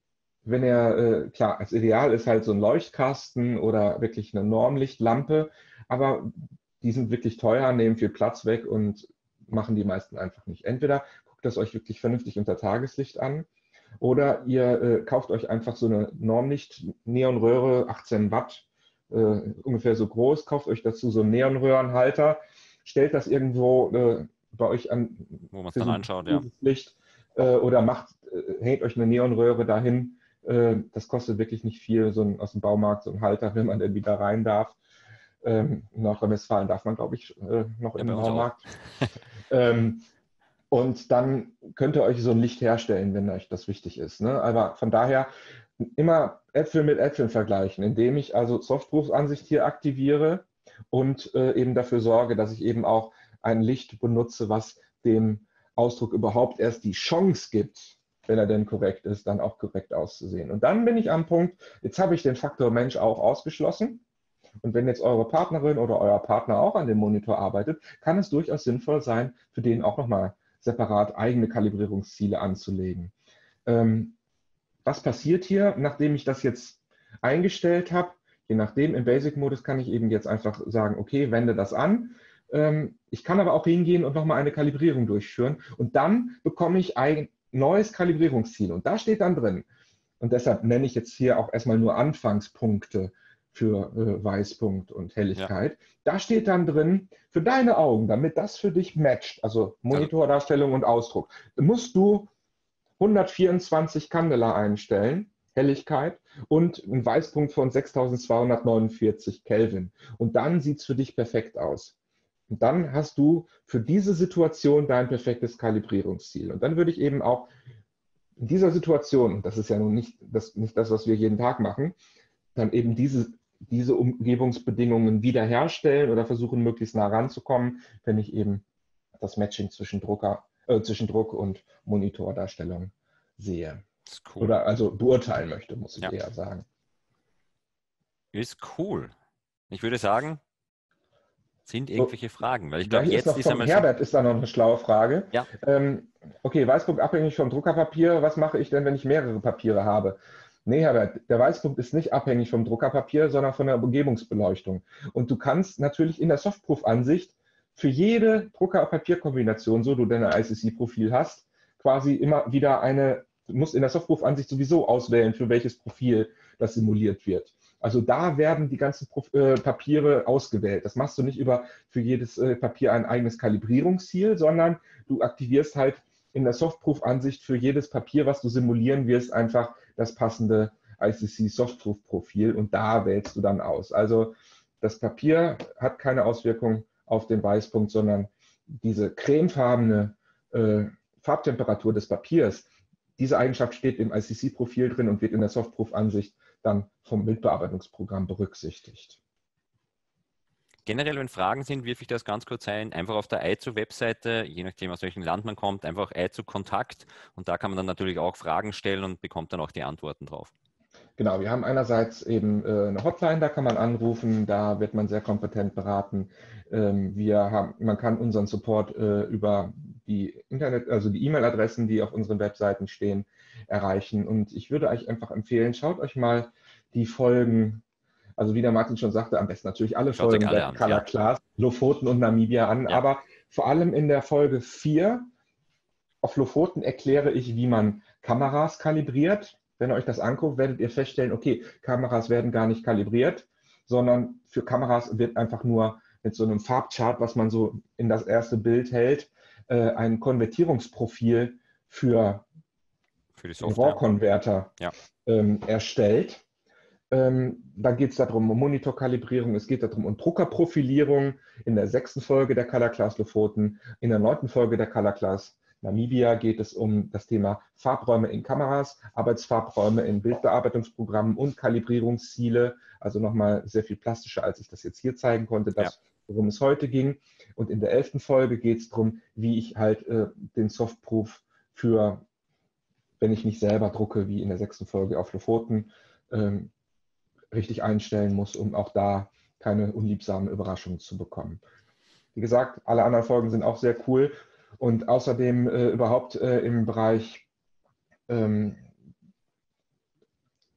wenn er, äh, klar, als Ideal ist halt so ein Leuchtkasten oder wirklich eine Normlichtlampe, aber die sind wirklich teuer, nehmen viel Platz weg und machen die meisten einfach nicht. Entweder guckt das euch wirklich vernünftig unter Tageslicht an oder ihr äh, kauft euch einfach so eine Normlicht-Neonröhre, achtzehn Watt, äh, ungefähr so groß, kauft euch dazu so einen Neonröhrenhalter, stellt das irgendwo äh, bei euch an Wo man es für dann so anschaut, ja. diffuses Licht äh, oder macht, äh, hängt euch eine Neonröhre dahin. Äh, das kostet wirklich nicht viel, so ein, aus dem Baumarkt, so ein Halter, wenn man denn wieder rein darf. Ähm, in Nordrhein-Westfalen darf man, glaube ich, äh, noch Ja, in bei den uns auch. Baumarkt. Ähm, und dann könnt ihr euch so ein Licht herstellen, wenn euch das wichtig ist. Ne? Aber von daher immer Äpfel mit Äpfeln vergleichen, indem ich also Softproof-Ansicht hier aktiviere und äh, eben dafür sorge, dass ich eben auch ein Licht benutze, was dem Ausdruck überhaupt erst die Chance gibt, wenn er denn korrekt ist, dann auch korrekt auszusehen. Und dann bin ich am Punkt, jetzt habe ich den Faktor Mensch auch ausgeschlossen. Und wenn jetzt eure Partnerin oder euer Partner auch an dem Monitor arbeitet, kann es durchaus sinnvoll sein, für den auch nochmal separat eigene Kalibrierungsziele anzulegen. Ähm, was passiert hier, nachdem ich das jetzt eingestellt habe? Je nachdem, im Basic-Modus kann ich eben jetzt einfach sagen, okay, wende das an. Ähm, ich kann aber auch hingehen und nochmal eine Kalibrierung durchführen und dann bekomme ich ein neues Kalibrierungsziel und da steht dann drin, und deshalb nenne ich jetzt hier auch erstmal nur Anfangspunkte für äh, Weißpunkt und Ja. Helligkeit. Da steht dann drin, für deine Augen, damit das für dich matcht, also Also, Monitordarstellung und Ausdruck, musst du hundertvierundzwanzig Candela einstellen, Helligkeit, und einen Weißpunkt von sechstausendzweihundertneunundvierzig Kelvin. Und dann sieht es für dich perfekt aus. Und dann hast du für diese Situation dein perfektes Kalibrierungsziel. Und dann würde ich eben auch in dieser Situation, das ist ja nun nicht das, nicht das, was wir jeden Tag machen, dann eben diese, diese Umgebungsbedingungen wiederherstellen oder versuchen, möglichst nah ranzukommen, wenn ich eben das Matching zwischen, Drucker, äh, zwischen Druck und Monitordarstellung sehe. ist cool. Oder also beurteilen möchte, muss ich Ja, eher sagen. ist cool. Ich würde sagen, sind So, irgendwelche Fragen, weil ich ja, glaube, hier ist jetzt noch ist vom einmal so, Herbert ist da noch eine schlaue Frage. ja, Ähm, okay, Weißpunkt abhängig vom Druckerpapier. Was mache ich denn, wenn ich mehrere Papiere habe? Nee, Herbert, der Weißpunkt ist nicht abhängig vom Druckerpapier, sondern von der Umgebungsbeleuchtung. Und du kannst natürlich in der Softproof-Ansicht für jede Drucker-Papier-Kombination, so du dein I C C-Profil hast, quasi immer wieder eine, du musst in der Softproof-Ansicht sowieso auswählen, für welches Profil das simuliert wird. Also da werden die ganzen äh, Papiere ausgewählt. Das machst du nicht über für jedes äh, Papier ein eigenes Kalibrierungsziel, sondern du aktivierst halt in der Softproof-Ansicht für jedes Papier, was du simulieren wirst, einfach das passende I C C-Softproof-Profil und da wählst du dann aus. Also das Papier hat keine Auswirkung auf den Weißpunkt, sondern diese cremefarbene äh, Farbtemperatur des Papiers, diese Eigenschaft steht im I C C-Profil drin und wird in der Softproof-Ansicht dann vom Bildbearbeitungsprogramm berücksichtigt. generell, wenn Fragen sind, wirf ich das ganz kurz ein, einfach auf der I Z U-Webseite, je nachdem, aus welchem Land man kommt, einfach I Z U-Kontakt und da kann man dann natürlich auch Fragen stellen und bekommt dann auch die Antworten drauf. Genau, wir haben einerseits eben äh, eine Hotline, da kann man anrufen, da wird man sehr kompetent beraten. Ähm, wir haben, man kann unseren Support äh, über die Internet, also die E-Mail-Adressen, die auf unseren Webseiten stehen, erreichen. Und ich würde euch einfach empfehlen, schaut euch mal die Folgen, also wie der Martin schon sagte, am besten natürlich alle Schaut euch Folgen alle der an, Color ja. Class, Lofoten und Namibia an, Ja, aber vor allem in der Folge vier auf Lofoten erkläre ich, wie man Kameras kalibriert. Wenn ihr euch das anguckt, werdet ihr feststellen, okay, Kameras werden gar nicht kalibriert, sondern für Kameras wird einfach nur mit so einem Farbchart, was man so in das erste Bild hält, äh, ein Konvertierungsprofil für für die den Software. RAW-Konverter Ja, ähm, erstellt. Ähm, da geht es darum, um Monitorkalibrierung, es geht darum, um Druckerprofilierung in der sechsten Folge der Color Class Lofoten, in der neunten Folge der Color Class Namibia geht es um das Thema Farbräume in Kameras, Arbeitsfarbräume in Bildbearbeitungsprogrammen und Kalibrierungsziele, also nochmal sehr viel plastischer, als ich das jetzt hier zeigen konnte, ja. das, worum es heute ging. Und in der elften Folge geht es darum, wie ich halt äh, den Softproof für, wenn ich nicht selber drucke, wie in der sechsten Folge auf Lofoten, ähm, richtig einstellen muss, um auch da keine unliebsamen Überraschungen zu bekommen. Wie gesagt, alle anderen Folgen sind auch sehr cool und außerdem äh, überhaupt äh, im Bereich ähm,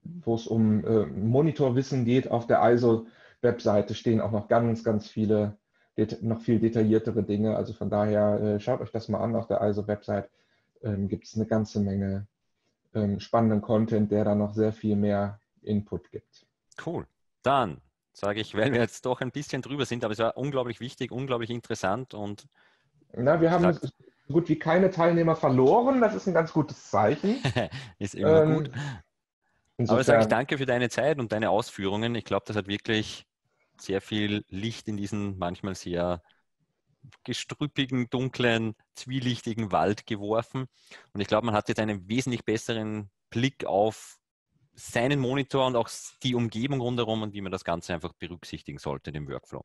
wo es um äh, Monitorwissen geht. Auf der I S O-Webseite stehen auch noch ganz, ganz viele, noch viel detailliertere Dinge. Also von daher äh, schaut euch das mal an. Auf der I S O-Website ähm, gibt es eine ganze Menge ähm, spannenden Content, der da noch sehr viel mehr Input gibt. Cool. Dann sage ich, weil wir jetzt doch ein bisschen drüber sind, aber es war unglaublich wichtig, unglaublich interessant und Na, wir haben so gut wie keine Teilnehmer verloren. Das ist ein ganz gutes Zeichen. ist immer Ähm, gut. Aber sage ich insofern, danke für deine Zeit und deine Ausführungen. Ich glaube, das hat wirklich sehr viel Licht in diesen manchmal sehr gestrüppigen, dunklen, zwielichtigen Wald geworfen. Und ich glaube, man hat jetzt einen wesentlich besseren Blick auf seinen Monitor und auch die Umgebung rundherum und wie man das Ganze einfach berücksichtigen sollte, den Workflow.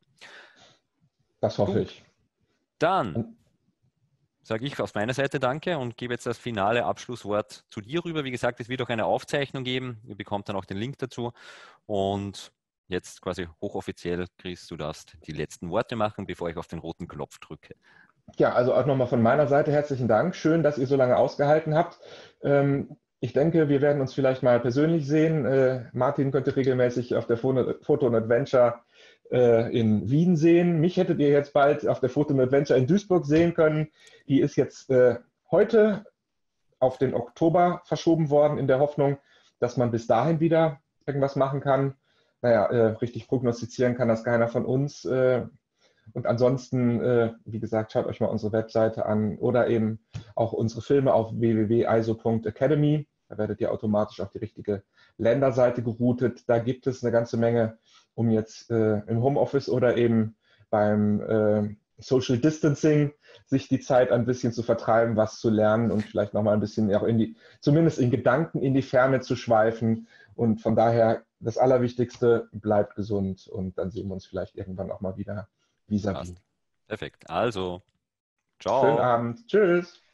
das hoffe Gut, ich. dann Und sage ich auf meiner Seite danke und gebe jetzt das finale Abschlusswort zu dir rüber. Wie gesagt, es wird auch eine Aufzeichnung geben. Ihr bekommt dann auch den Link dazu. Und jetzt quasi hochoffiziell, Chris, du darfst die letzten Worte machen, bevor ich auf den roten Knopf drücke. Ja, also auch nochmal von meiner Seite herzlichen Dank. Schön, dass ihr so lange ausgehalten habt. Ähm, ich denke, wir werden uns vielleicht mal persönlich sehen. Äh, Martin könnte regelmäßig auf der Photo and Adventure äh, in Wien sehen. Mich hättet ihr jetzt bald auf der Photo and Adventure in Duisburg sehen können. Die ist jetzt äh, heute auf den Oktober verschoben worden, in der Hoffnung, dass man bis dahin wieder irgendwas machen kann. Naja, äh, richtig prognostizieren kann das keiner von uns. Äh, Und ansonsten, äh, wie gesagt, schaut euch mal unsere Webseite an oder eben auch unsere Filme auf w w w punkt i s o punkt academy. Da werdet ihr automatisch auf die richtige Länderseite geroutet. Da gibt es eine ganze Menge, um jetzt äh, im Homeoffice oder eben beim äh, Social Distancing sich die Zeit ein bisschen zu vertreiben, was zu lernen und vielleicht nochmal ein bisschen auch in die, zumindest in Gedanken in die Ferne zu schweifen. Und von daher das Allerwichtigste, bleibt gesund und dann sehen wir uns vielleicht irgendwann auch mal wieder vis-à-vis. Passt. Perfekt. Also, Schönen ciao. Abend. Tschüss.